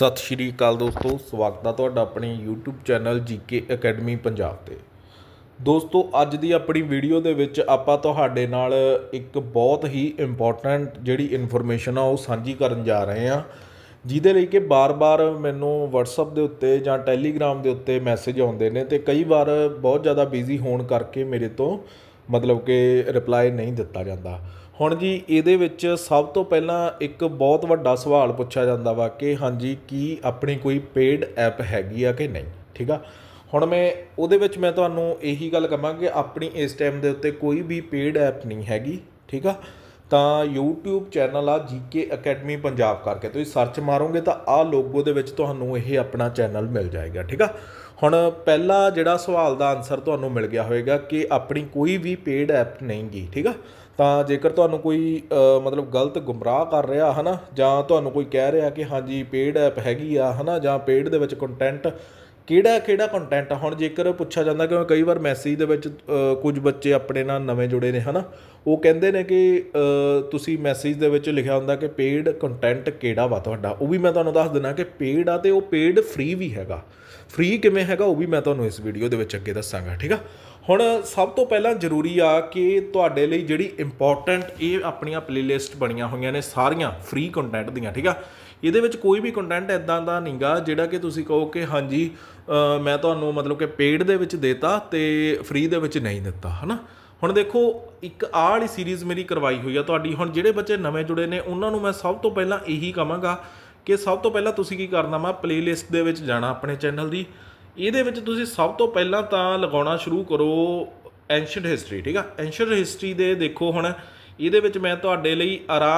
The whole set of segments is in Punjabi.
सत श्री अकाल दोस्तों, स्वागत है तुहाडा अपने YouTube channel GK academy Punjab ते। दोस्तों अज दी अपनी वीडियो दे विच आपां तुहाडे नाल एक बहुत ही इंपॉर्टेंट जिहड़ी इन्फॉर्मेशन आ वो सांझी करन जा रहे हैं, जिहदे लई कि बार बार मैनूं WhatsApp दे उत्ते जां टैलीग्राम दे उत्ते मैसेज आउंदे ने ते कई बार बहुत ज़्यादा बिजी होण करके मेरे तो मतलब कि रिप्लाई नहीं दिता जाता। हुण जी इहदे विच सब तो पहलां एक बहुत वड्डा सवाल पुछया जांदा वा कि हाँ जी की अपनी कोई पेड ऐप हैगी आ कि नहीं। ठीक आ, हुण मैं उहदे विच मैं तुहानूं यही गल कहां कि अपनी इस टाइम दे उत्ते कोई भी पेड ऐप नहीं हैगी। ठीक आ, तो यूट्यूब चैनल आ जीके अकैडमी पंजाब करके तुसीं सर्च मारोगे तो आ लोगो दे विच तुहानूं यह अपना चैनल मिल जाएगा। ठीक आ, हुण पहला जिहड़ा सवाल का आंसर तुहानूं मिल गया होएगा कि अपनी कोई भी पेड ऐप नहीं गी। ठीक आ, तो जेकर तुहानूं कोई मतलब गलत गुमराह कर रहा है ना, जां तुहानूं कोई कह रहा कि हाँ जी पेड ऐप हैगी आ है ना, जां पेड दे विच कंटेंट किहड़ा कंटेंट। हुण जेकर पुछा जाता कि कई बार मैसेज दे विच कुछ बच्चे अपने नाल नवें जुड़े ने है ना, वो कहंदे ने कि तुसीं मैसेज दे विच लिखिया हुंदा कि पेड कंटेंट किहड़ा वा तुहाडा। वो भी मैं तुहानूं दस दिना कि पेड आ ते वो पेड फ्री भी हैगा। फ्री किवें हैगा वो भी मैं तुहानूं इस वीडियो दे विच अगे दस्सांगा। ठीक आ, हुण सब तो पहलां जरूरी आ कि तुहाडे लई जिहड़ी इंपॉर्टेंट ये अपणियां प्लेलिस्ट बणीਆਂ होईਆਂ ने सारियां फ्री कंटेंट दीयां। ठीक आ, ਇਹਦੇ ਵਿੱਚ ਕੋਈ ਵੀ ਕੰਟੈਂਟ ਇਦਾਂ ਦਾ ਨਹੀਂਗਾ ਜਿਹੜਾ ਕਿ ਤੁਸੀਂ ਕਹੋ ਕਿ ਹਾਂਜੀ ਮੈਂ ਤੁਹਾਨੂੰ ਮਤਲਬ ਕਿ ਪੇਡ ਦੇ ਵਿੱਚ ਦੇਤਾ ਤੇ ਫ੍ਰੀ ਦੇ ਵਿੱਚ ਨਹੀਂ ਦਿੱਤਾ ਹੈ ਨਾ। ਹੁਣ ਦੇਖੋ ਇੱਕ ਆਹ ਵਾਲੀ ਸੀਰੀਜ਼ ਮੇਰੀ ਕਰਵਾਈ ਹੋਈ ਆ ਤੁਹਾਡੀ। ਹੁਣ ਜਿਹੜੇ ਬੱਚੇ ਨਵੇਂ ਜੁੜੇ ਨੇ ਉਹਨਾਂ ਨੂੰ ਮੈਂ ਸਭ ਤੋਂ ਪਹਿਲਾਂ ਇਹੀ ਕਹਾਂਗਾ ਕਿ ਸਭ ਤੋਂ ਪਹਿਲਾਂ ਤੁਸੀਂ ਕੀ ਕਰਨਾ ਵਾ, ਪਲੇਲਿਸਟ ਦੇ ਵਿੱਚ ਜਾਣਾ ਆਪਣੇ ਚੈਨਲ ਦੀ। ਇਹਦੇ ਵਿੱਚ ਤੁਸੀਂ ਸਭ ਤੋਂ ਪਹਿਲਾਂ ਤਾਂ ਲਗਾਉਣਾ ਸ਼ੁਰੂ ਕਰੋ ਐਂਸ਼ੀਅੰਟ ਹਿਸਟਰੀ। ਠੀਕ ਆ, ਐਂਸ਼ੀਅੰਟ ਹਿਸਟਰੀ ਦੇ ਦੇਖੋ ਹੁਣ ਇਹਦੇ ਵਿੱਚ ਮੈਂ ਤੁਹਾਡੇ ਲਈ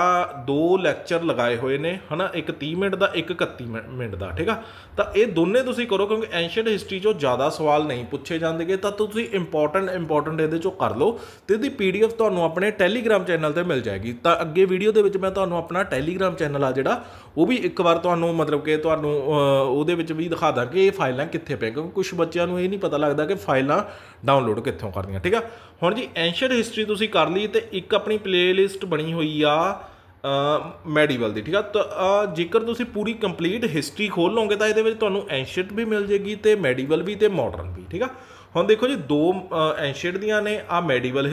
ਦੋ ਲੈਕਚਰ ਲਗਾਏ ਹੋਏ ਨੇ ਹੈ ਨਾ, ਇੱਕ 30 ਮਿੰਟ ਦਾ, ਇੱਕ 31 ਮਿੰਟ ਦਾ। ਠੀਕ ਆ, ਤਾਂ ਇਹ ਦੋਨੇ ਤੁਸੀਂ ਕਰੋ ਕਿਉਂਕਿ ਐਂਸ਼ੀਅੰਟ ਹਿਸਟਰੀ 'ਚੋਂ ਜ਼ਿਆਦਾ ਸਵਾਲ ਨਹੀਂ ਪੁੱਛੇ ਜਾਂਦੇਗੇ, ਤਾਂ ਤੁਸੀਂ ਇੰਪੋਰਟੈਂਟ ਇਹਦੇ 'ਚੋਂ ਕਰ ਲਓ ਅਤੇ ਇਹਦੀ PDF ਤੁਹਾਨੂੰ ਆਪਣੇ ਟੈਲੀਗ੍ਰਾਮ ਚੈਨਲ 'ਤੇ ਮਿਲ ਜਾਏਗੀ। ਤਾਂ ਅੱਗੇ ਵੀਡੀਓ ਦੇ ਵਿੱਚ ਮੈਂ ਤੁਹਾਨੂੰ ਆਪਣਾ ਟੈਲੀਗ੍ਰਾਮ ਚੈਨਲ ਆ ਜਿਹੜਾ ਉਹ ਵੀ ਇੱਕ ਵਾਰ ਤੁਹਾਨੂੰ ਮਤਲਬ ਕਿ ਤੁਹਾਨੂੰ ਉਹਦੇ ਵਿੱਚ ਵੀ ਦਿਖਾ ਦਾਂ ਕਿ ਇਹ ਫਾਈਲਾਂ ਕਿੱਥੇ ਪਏ, ਕਿਉਂਕਿ ਕੁਛ ਬੱਚਿਆਂ ਨੂੰ ਇਹ ਨਹੀਂ ਪਤਾ ਲੱਗਦਾ ਕਿ ਫਾਈਲਾਂ ਡਾਊਨਲੋਡ ਕਿੱਥੋਂ ਕਰਨੀਆਂ। ਠੀਕ ਆ, ਹੁਣ ਜੀ ਐਂਸ਼ੀਅੰਟ ਹਿਸਟਰੀ ਤੁਸੀਂ ਕਰ ਲਈ ਅਤੇ ਇੱਕ ਆਪਣੀ ਪਲੇਲਿਸਟ ਬਣੀ ਹੋਈ ਆ ਮੈਡੀਵਲ ਦੀ। ਠੀਕ ਆ, ਤਾਂ ਜੇਕਰ ਤੁਸੀਂ ਪੂਰੀ ਕੰਪਲੀਟ ਹਿਸਟਰੀ ਖੋਲ੍ਹ ਲਓਗੇ ਤਾਂ ਇਹਦੇ ਵਿੱਚ ਤੁਹਾਨੂੰ ਐਂਸ਼ੀਅੰਟ ਵੀ ਮਿਲ ਜੇਗੀ ਅਤੇ ਮੈਡੀਵਲ ਵੀ ਅਤੇ ਮਾਡਰਨ ਵੀ। ਠੀਕ ਆ, ਹੁਣ ਦੇਖੋ ਜੀ ਦੋ ਐਂਸ਼ੀਅੰਟ ਦੀਆਂ ਨੇ, ਆ ਮੈਡੀਵਲ